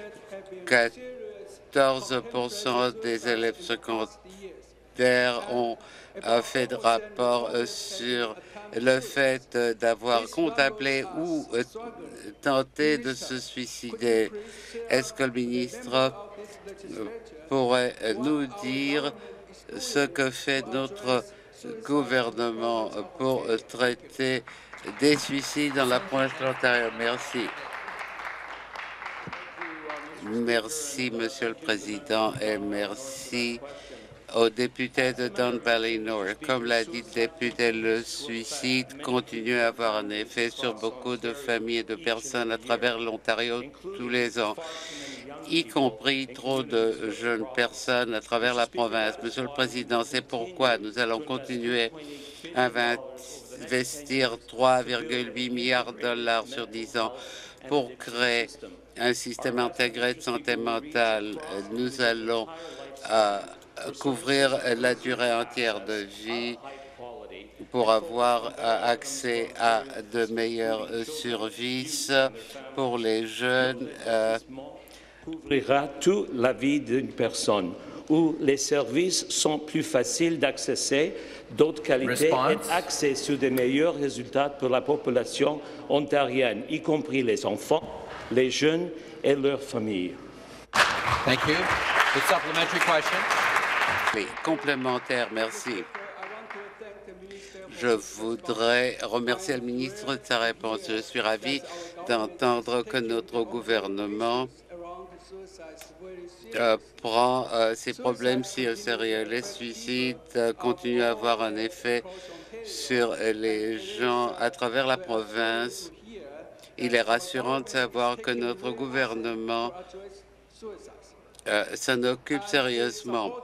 quatorze pour cent des élèves secondaires ont euh, fait de rapport euh, sur le fait euh, d'avoir contemplé ou euh, tenté de se suicider. Est-ce que le ministre euh, pourrait euh, nous dire ce que fait notre gouvernement pour euh, traiter des suicides dans la province de l'Ontario? Merci. Merci, Monsieur le Président, et merci au député de Don Valley Nord. Comme l'a dit le député, le suicide continue à avoir un effet sur beaucoup de familles et de personnes à travers l'Ontario tous les ans, y compris trop de jeunes personnes à travers la province. Monsieur le Président, c'est pourquoi nous allons continuer à investir trois virgule huit milliards de dollars sur dix ans pour créer un système intégré de santé mentale. Nous allons euh, couvrir la durée entière de vie pour avoir accès à de meilleurs services pour les jeunes. Euh, couvrira toute la vie d'une personne, où les services sont plus faciles d'accès, d'autres qualités et accès sur des meilleurs résultats pour la population ontarienne, y compris les enfants, les jeunes et leurs familles. Thank you. The supplementary question. Oui, complémentaire, merci. Je voudrais remercier le ministre de sa réponse. Je suis ravi d'entendre que notre gouvernement euh, prend euh, ces problèmes si au sérieux. Les suicides euh, continuent à avoir un effet sur les gens à travers la province. Il est rassurant de savoir que notre gouvernement euh, s'en occupe sérieusement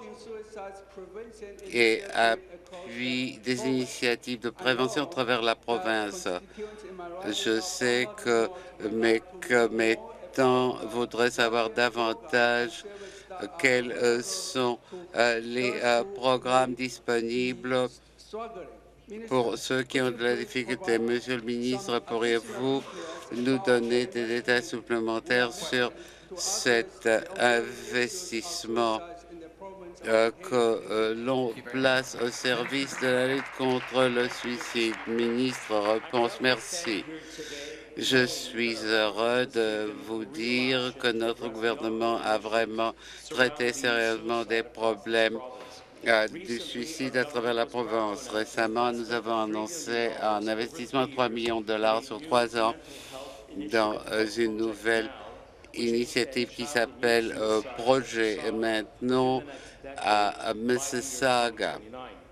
et appuie des initiatives de prévention à travers la province. Je sais que mes commettants voudraient savoir davantage quels sont euh, les euh, programmes disponibles pour ceux qui ont de la difficulté. Monsieur le ministre, pourriez-vous nous donner des détails supplémentaires sur cet euh, investissement euh, que euh, l'on place au service de la lutte contre le suicide? Ministre, réponse, merci. Je suis heureux de vous dire que notre gouvernement a vraiment traité sérieusement des problèmes euh, du suicide à travers la province. Récemment, nous avons annoncé un investissement de trois millions de dollars sur trois ans dans euh, une nouvelle initiative qui s'appelle euh, Projet. Et maintenant, à, à Mississauga,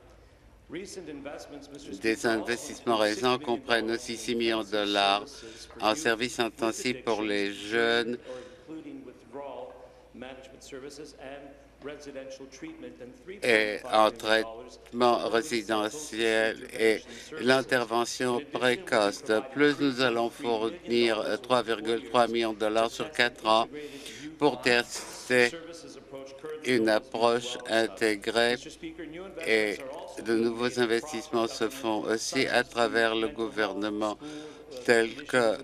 des investissements récents comprennent aussi six millions de dollars en services intensifs pour les jeunes et en traitement résidentiel et l'intervention précoce. De plus, nous allons fournir trois virgule trois millions de dollars sur quatre ans pour tester une approche intégrée et de nouveaux investissements se font aussi à travers le gouvernement tel que.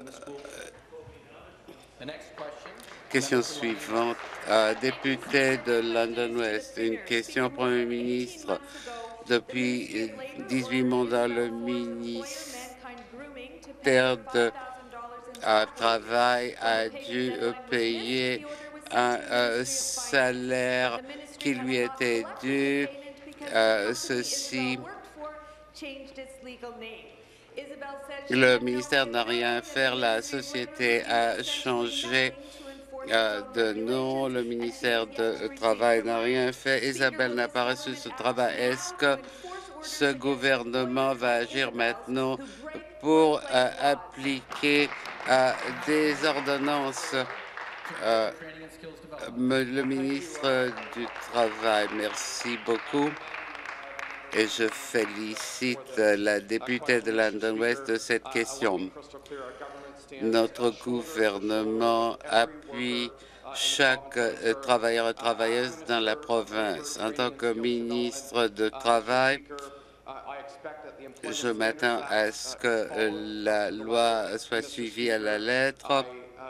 Question suivante. Euh, député de London West, une question au Premier ministre. Depuis dix-huit mandats, le ministère de euh, Travail a dû euh, payer un euh, salaire qui lui était dû. Euh, ceci, le ministère n'a rien fait. La société a changé Euh, de nom, le ministère du Travail n'a rien fait. Isabelle n'a pas reçu ce travail. Est-ce que ce gouvernement va agir maintenant pour euh, appliquer euh, des ordonnances? Euh, le ministre du Travail, merci beaucoup. Et je félicite la députée de London West de cette question. Notre gouvernement appuie chaque euh, travailleur et travailleuse dans la province. En tant que ministre du Travail, je m'attends à ce que la loi soit suivie à la lettre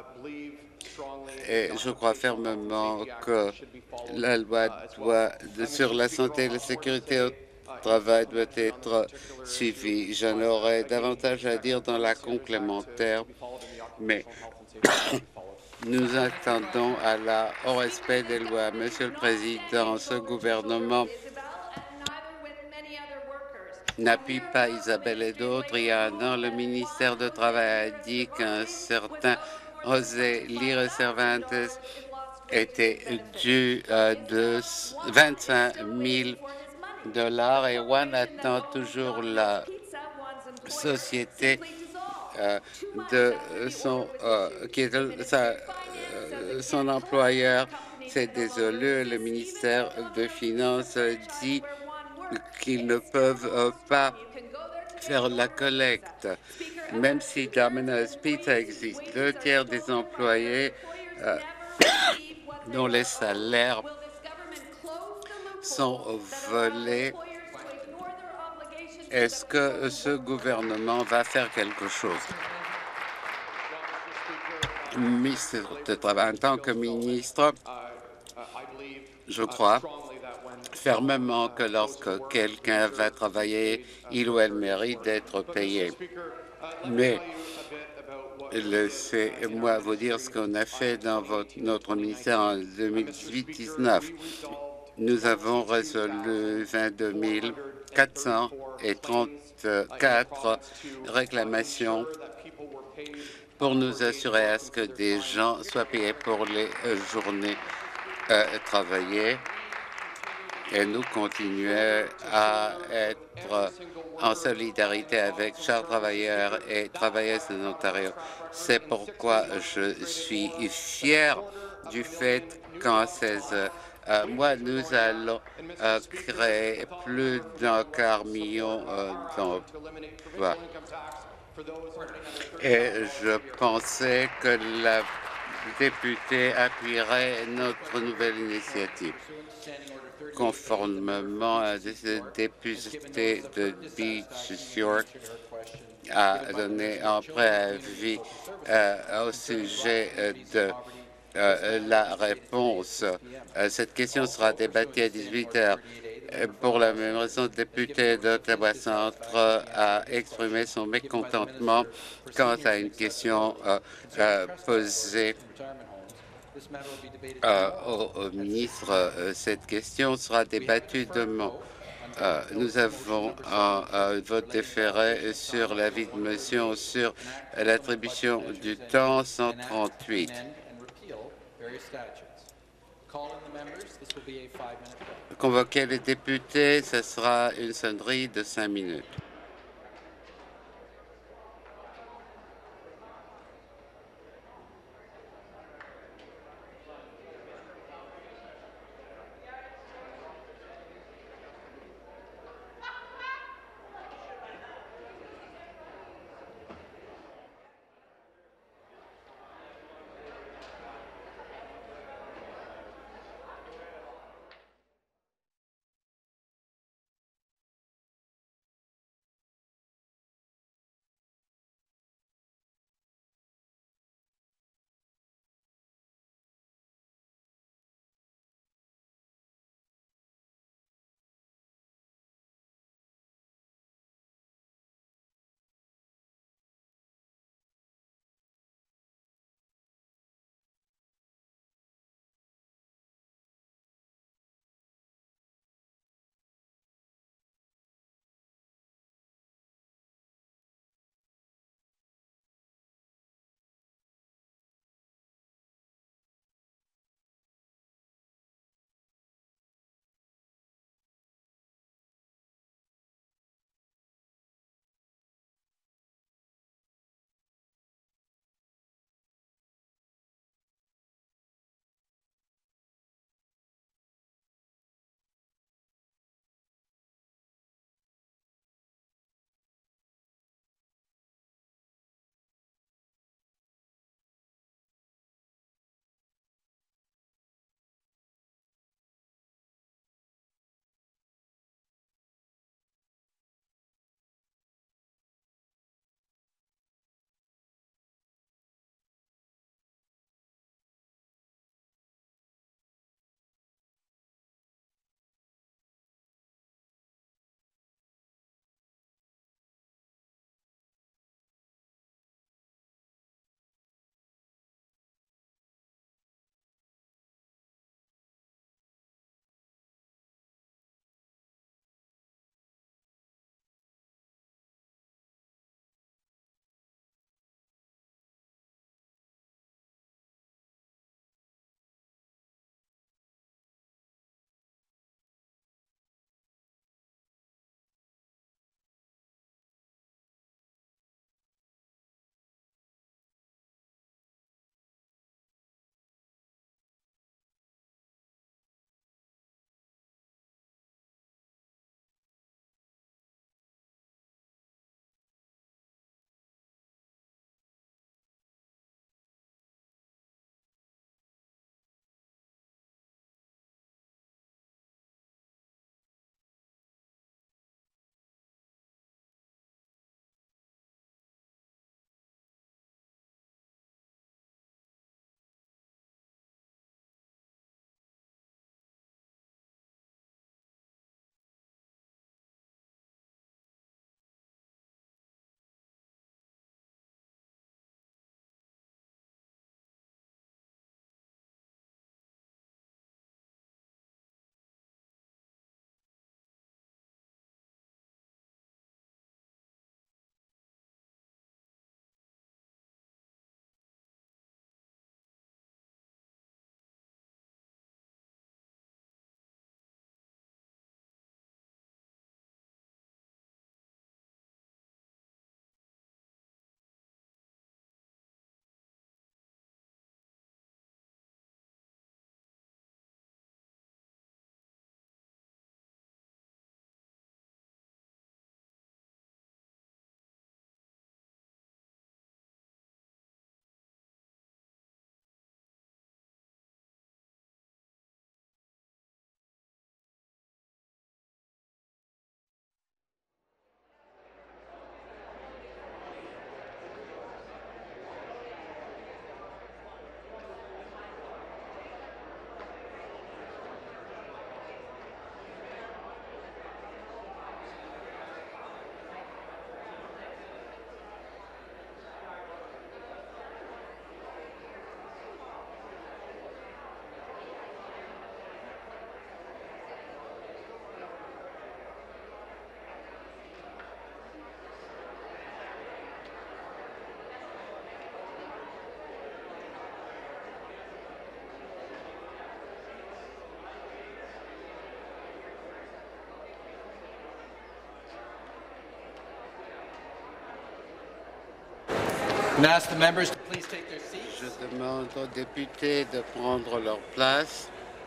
et je crois fermement que la loi doit, de, sur la santé et la sécurité au travail doit être suivie. J'en aurais davantage à dire dans la complémentaire, mais nous attendons à la, au respect des lois. Monsieur le Président, ce gouvernement n'appuie pas Isabelle et d'autres. Il y a un an, le ministère du Travail a dit qu'un certain José Lira Cervantes était dû euh, de vingt-cinq mille dollars et One attend toujours la société euh, de son, euh, qui est de, sa, euh, son employeur. C'est désolé, le ministère des Finances dit qu'ils ne peuvent euh, pas faire la collecte. Même si Domino's Pizza existe, deux tiers des employés euh, dont les salaires sont volés. Est-ce que ce gouvernement va faire quelque chose? Ministre de Travail, en tant que ministre, je crois fermement que lorsque quelqu'un va travailler, il ou elle mérite d'être payé. Mais laissez-moi vous dire ce qu'on a fait dans votre, notre ministère en deux mille dix-huit dix-neuf. Nous avons résolu vingt-deux mille quatre cent trente-quatre réclamations pour nous assurer à ce que des gens soient payés pour les journées euh, travaillées. Et nous continuons à être en solidarité avec chaque travailleur et travailleuse de l'Ontario. C'est pourquoi je suis fier du fait qu'en seize euh, mois, nous allons euh, créer plus d'un quart million euh, d'emplois. Et je pensais que la députée appuierait notre nouvelle initiative. Conformément à la députée de Beach York a donné un préavis euh, au sujet euh, de euh, la réponse. Euh, cette question sera débattue à dix-huit heures. Pour la même raison, le député d'Ottawa-Centre a exprimé son mécontentement quant à une question euh, euh, posée euh, au, au ministre. Euh, cette question sera débattue demain. Euh, nous avons un, un vote déféré sur l'avis de motion sur l'attribution du temps cent trente-huit. Convoquer les députés, ce sera une sonnerie de cinq minutes. And ask the members to please take their seats. Je demande aux députés de prendre leur place.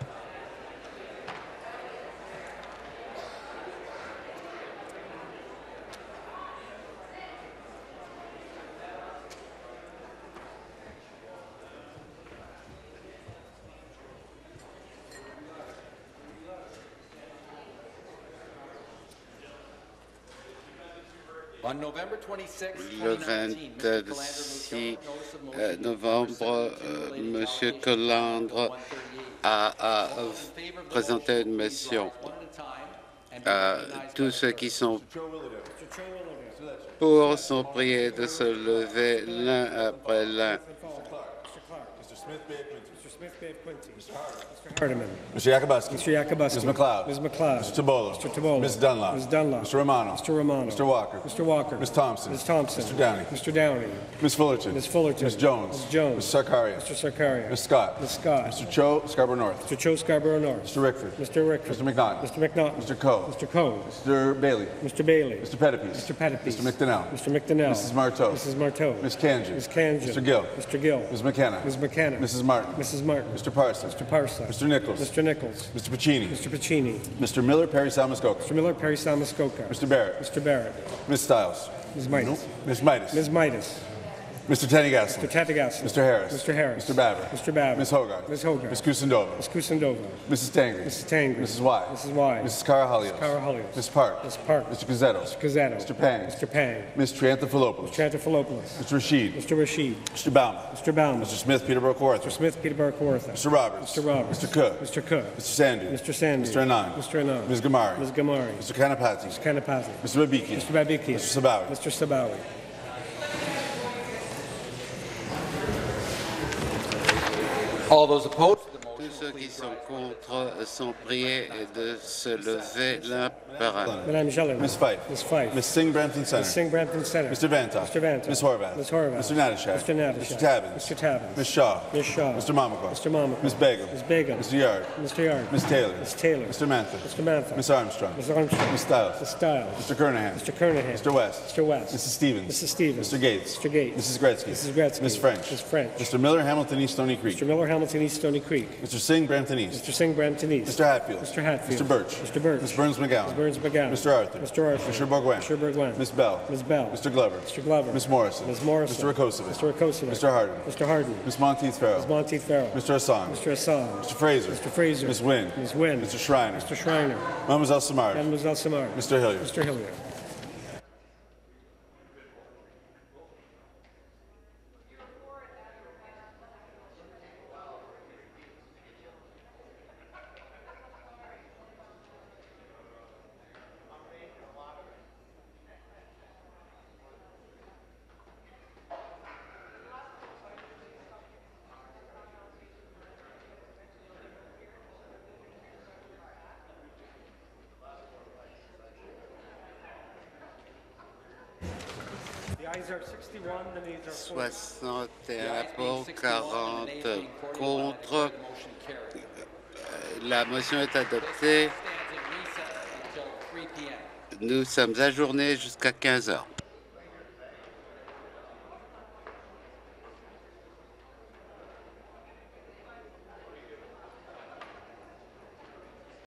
Le vingt-six novembre, M. Calandre a, a présenté une motion. Euh, tous ceux qui sont pour sont priés de se lever l'un après l'un. Hardiman. Mister Yakubuski. Mister Yakubuski. Miz McLeod. Miz McLeod. Mister Tibola. Mister Tibola. Miz Dunlop. Miz Dunlop. Mister Romano. Mister Romano. Mister Walker. Mister Walker. Miz Thompson. Miz Thompson. Mister Downey. Mister Downey. Miz Fullerton. Miz Fullerton. Miz Jones. Miz Jones. Miz Sarkaria. Mister Sarkaria. Miz Scott. Miz Scott. Mister Cho, Scarborough North. Mister Cho, Scarborough North. Mister Rickford. Mister Rickford. Mister McNaughton. Mister McNaughton. Mister Coe. Mister Coe. Mister Bailey. Mister Bailey. Mister Pettipies. Mister Pettipies. Mister McDonnell. Mister McDonnell. Missus Marteau. Missus Marteau. Miz Kanjan. Miz Kanjan. Mister Gill. Mister Gill. Miz McKenna. Miz McKenna. Missus Martin. Missus Martin. Mister Parson. Mister Parson. Mister Nichols. Mister Nichols. Mister Pacini. Mister Pacini. Mister Miller, Perry Salmascoca. Mister Miller, Perry Salmascoca. Mister Barrett. Mister Barrett. Miz Stiles. Miz Midas. Miz Midas. Miz Midas. Mister Tanigaslin. Mister Tatigaslin. Mister Harris. Mister Harris. Mister Baver. Mister Baver. Miz Hogarth. Miz Hogarth. Miz Kusindova. Miz Kusindova. Missus Tangri. Missus Tangri. Missus Y. Missus Y. Missus Carahalios. Missus Carahalios. Miz Park. Miz Park. Mister Gazzetto. Mister Gazzetto. Mister Pang. Mister Pang. Miz Triantafilopoulos. Triantafilopoulos. Mister Rashid. Mister Rashid. Mister Bauman. Mister Bauman. Mister Smith, Peterborough Kawartha. Mister Smith, Peterborough Kawartha. Mister Roberts. Mister Roberts. Mister Cook. Mister Cook. Mister Sandu. Mister Sandu. Mister Anand. Mister Anand. Miz Gamari. Miz Gamari. Mister Kanapati. Mister Kanapati. Mister Babiki. Mister Babiki. Mister Sabawi. Mister Sabawi. All those opposed to the Tous motion, ceux qui please sont rise. contre sont priés de se lever l'un par un. Madame Jelen. Miz Fife. Miz Fife. Miz Singh Brampton Center. Miz Singh Brampton Center. Mister Vantoff. Mister Vantoff. Miz Horvath. Miz Horvath. Mister Natashak. Mister Natashak. Mister Tabbins. Mister Tabbins. Miz Shaw. Miz Shaw. Mister Mamako. Mister Mamako. Miz Begum. Miz Begum. Mister Yard. Mister Yard. Miz Taylor. Miz Taylor. Mister Mantha. Mister Mantha. Miz Armstrong. Miz Armstrong. Miz Stiles. Miz Stiles. Mister Kernahan. Mister Kernahan. Mister West. Mister West. Missus Stevens. Missus Stevens. Mister Gates. Mister Gates. Missus Gretzky. Missus Gretzky. Miz French. Miz French. Mister Miller, Hamilton East Stony Creek. Mister Miller, Hamilton East, Stony Creek. Mister Singh, Brampton East. Mister Singh, Brampton East. Mister Hatfield. Mister Hatfield. Mister Birch. Mister Birch. Miz Burns McGowan. Miz Burns McGowan. Mister Arthur. Mister Arthur. Mister Bourgouin. Mister Bourgouin. Miss Bell. Miss Bell. Mister Glover. Mister Glover. Miss Morrison. Miss Morrison. Mister Rakosovic. Mister Rakosovic. Mister Harden. Mister Harden. Miss Monteith Farrell. Miss Monteith Farrell. Mister Hassan. Mister Hassan. Mister Fraser. Mister Fraser. Miss Wynn. Miss Wynn. Mister Schreiner. Mister Schreiner. Mademoiselle Samard. Mademoiselle Samard. Mister Hilliard. Mister Hilliard. soixante et un pour, quarante contre. La motion est adoptée. Nous sommes ajournés jusqu'à quinze heures.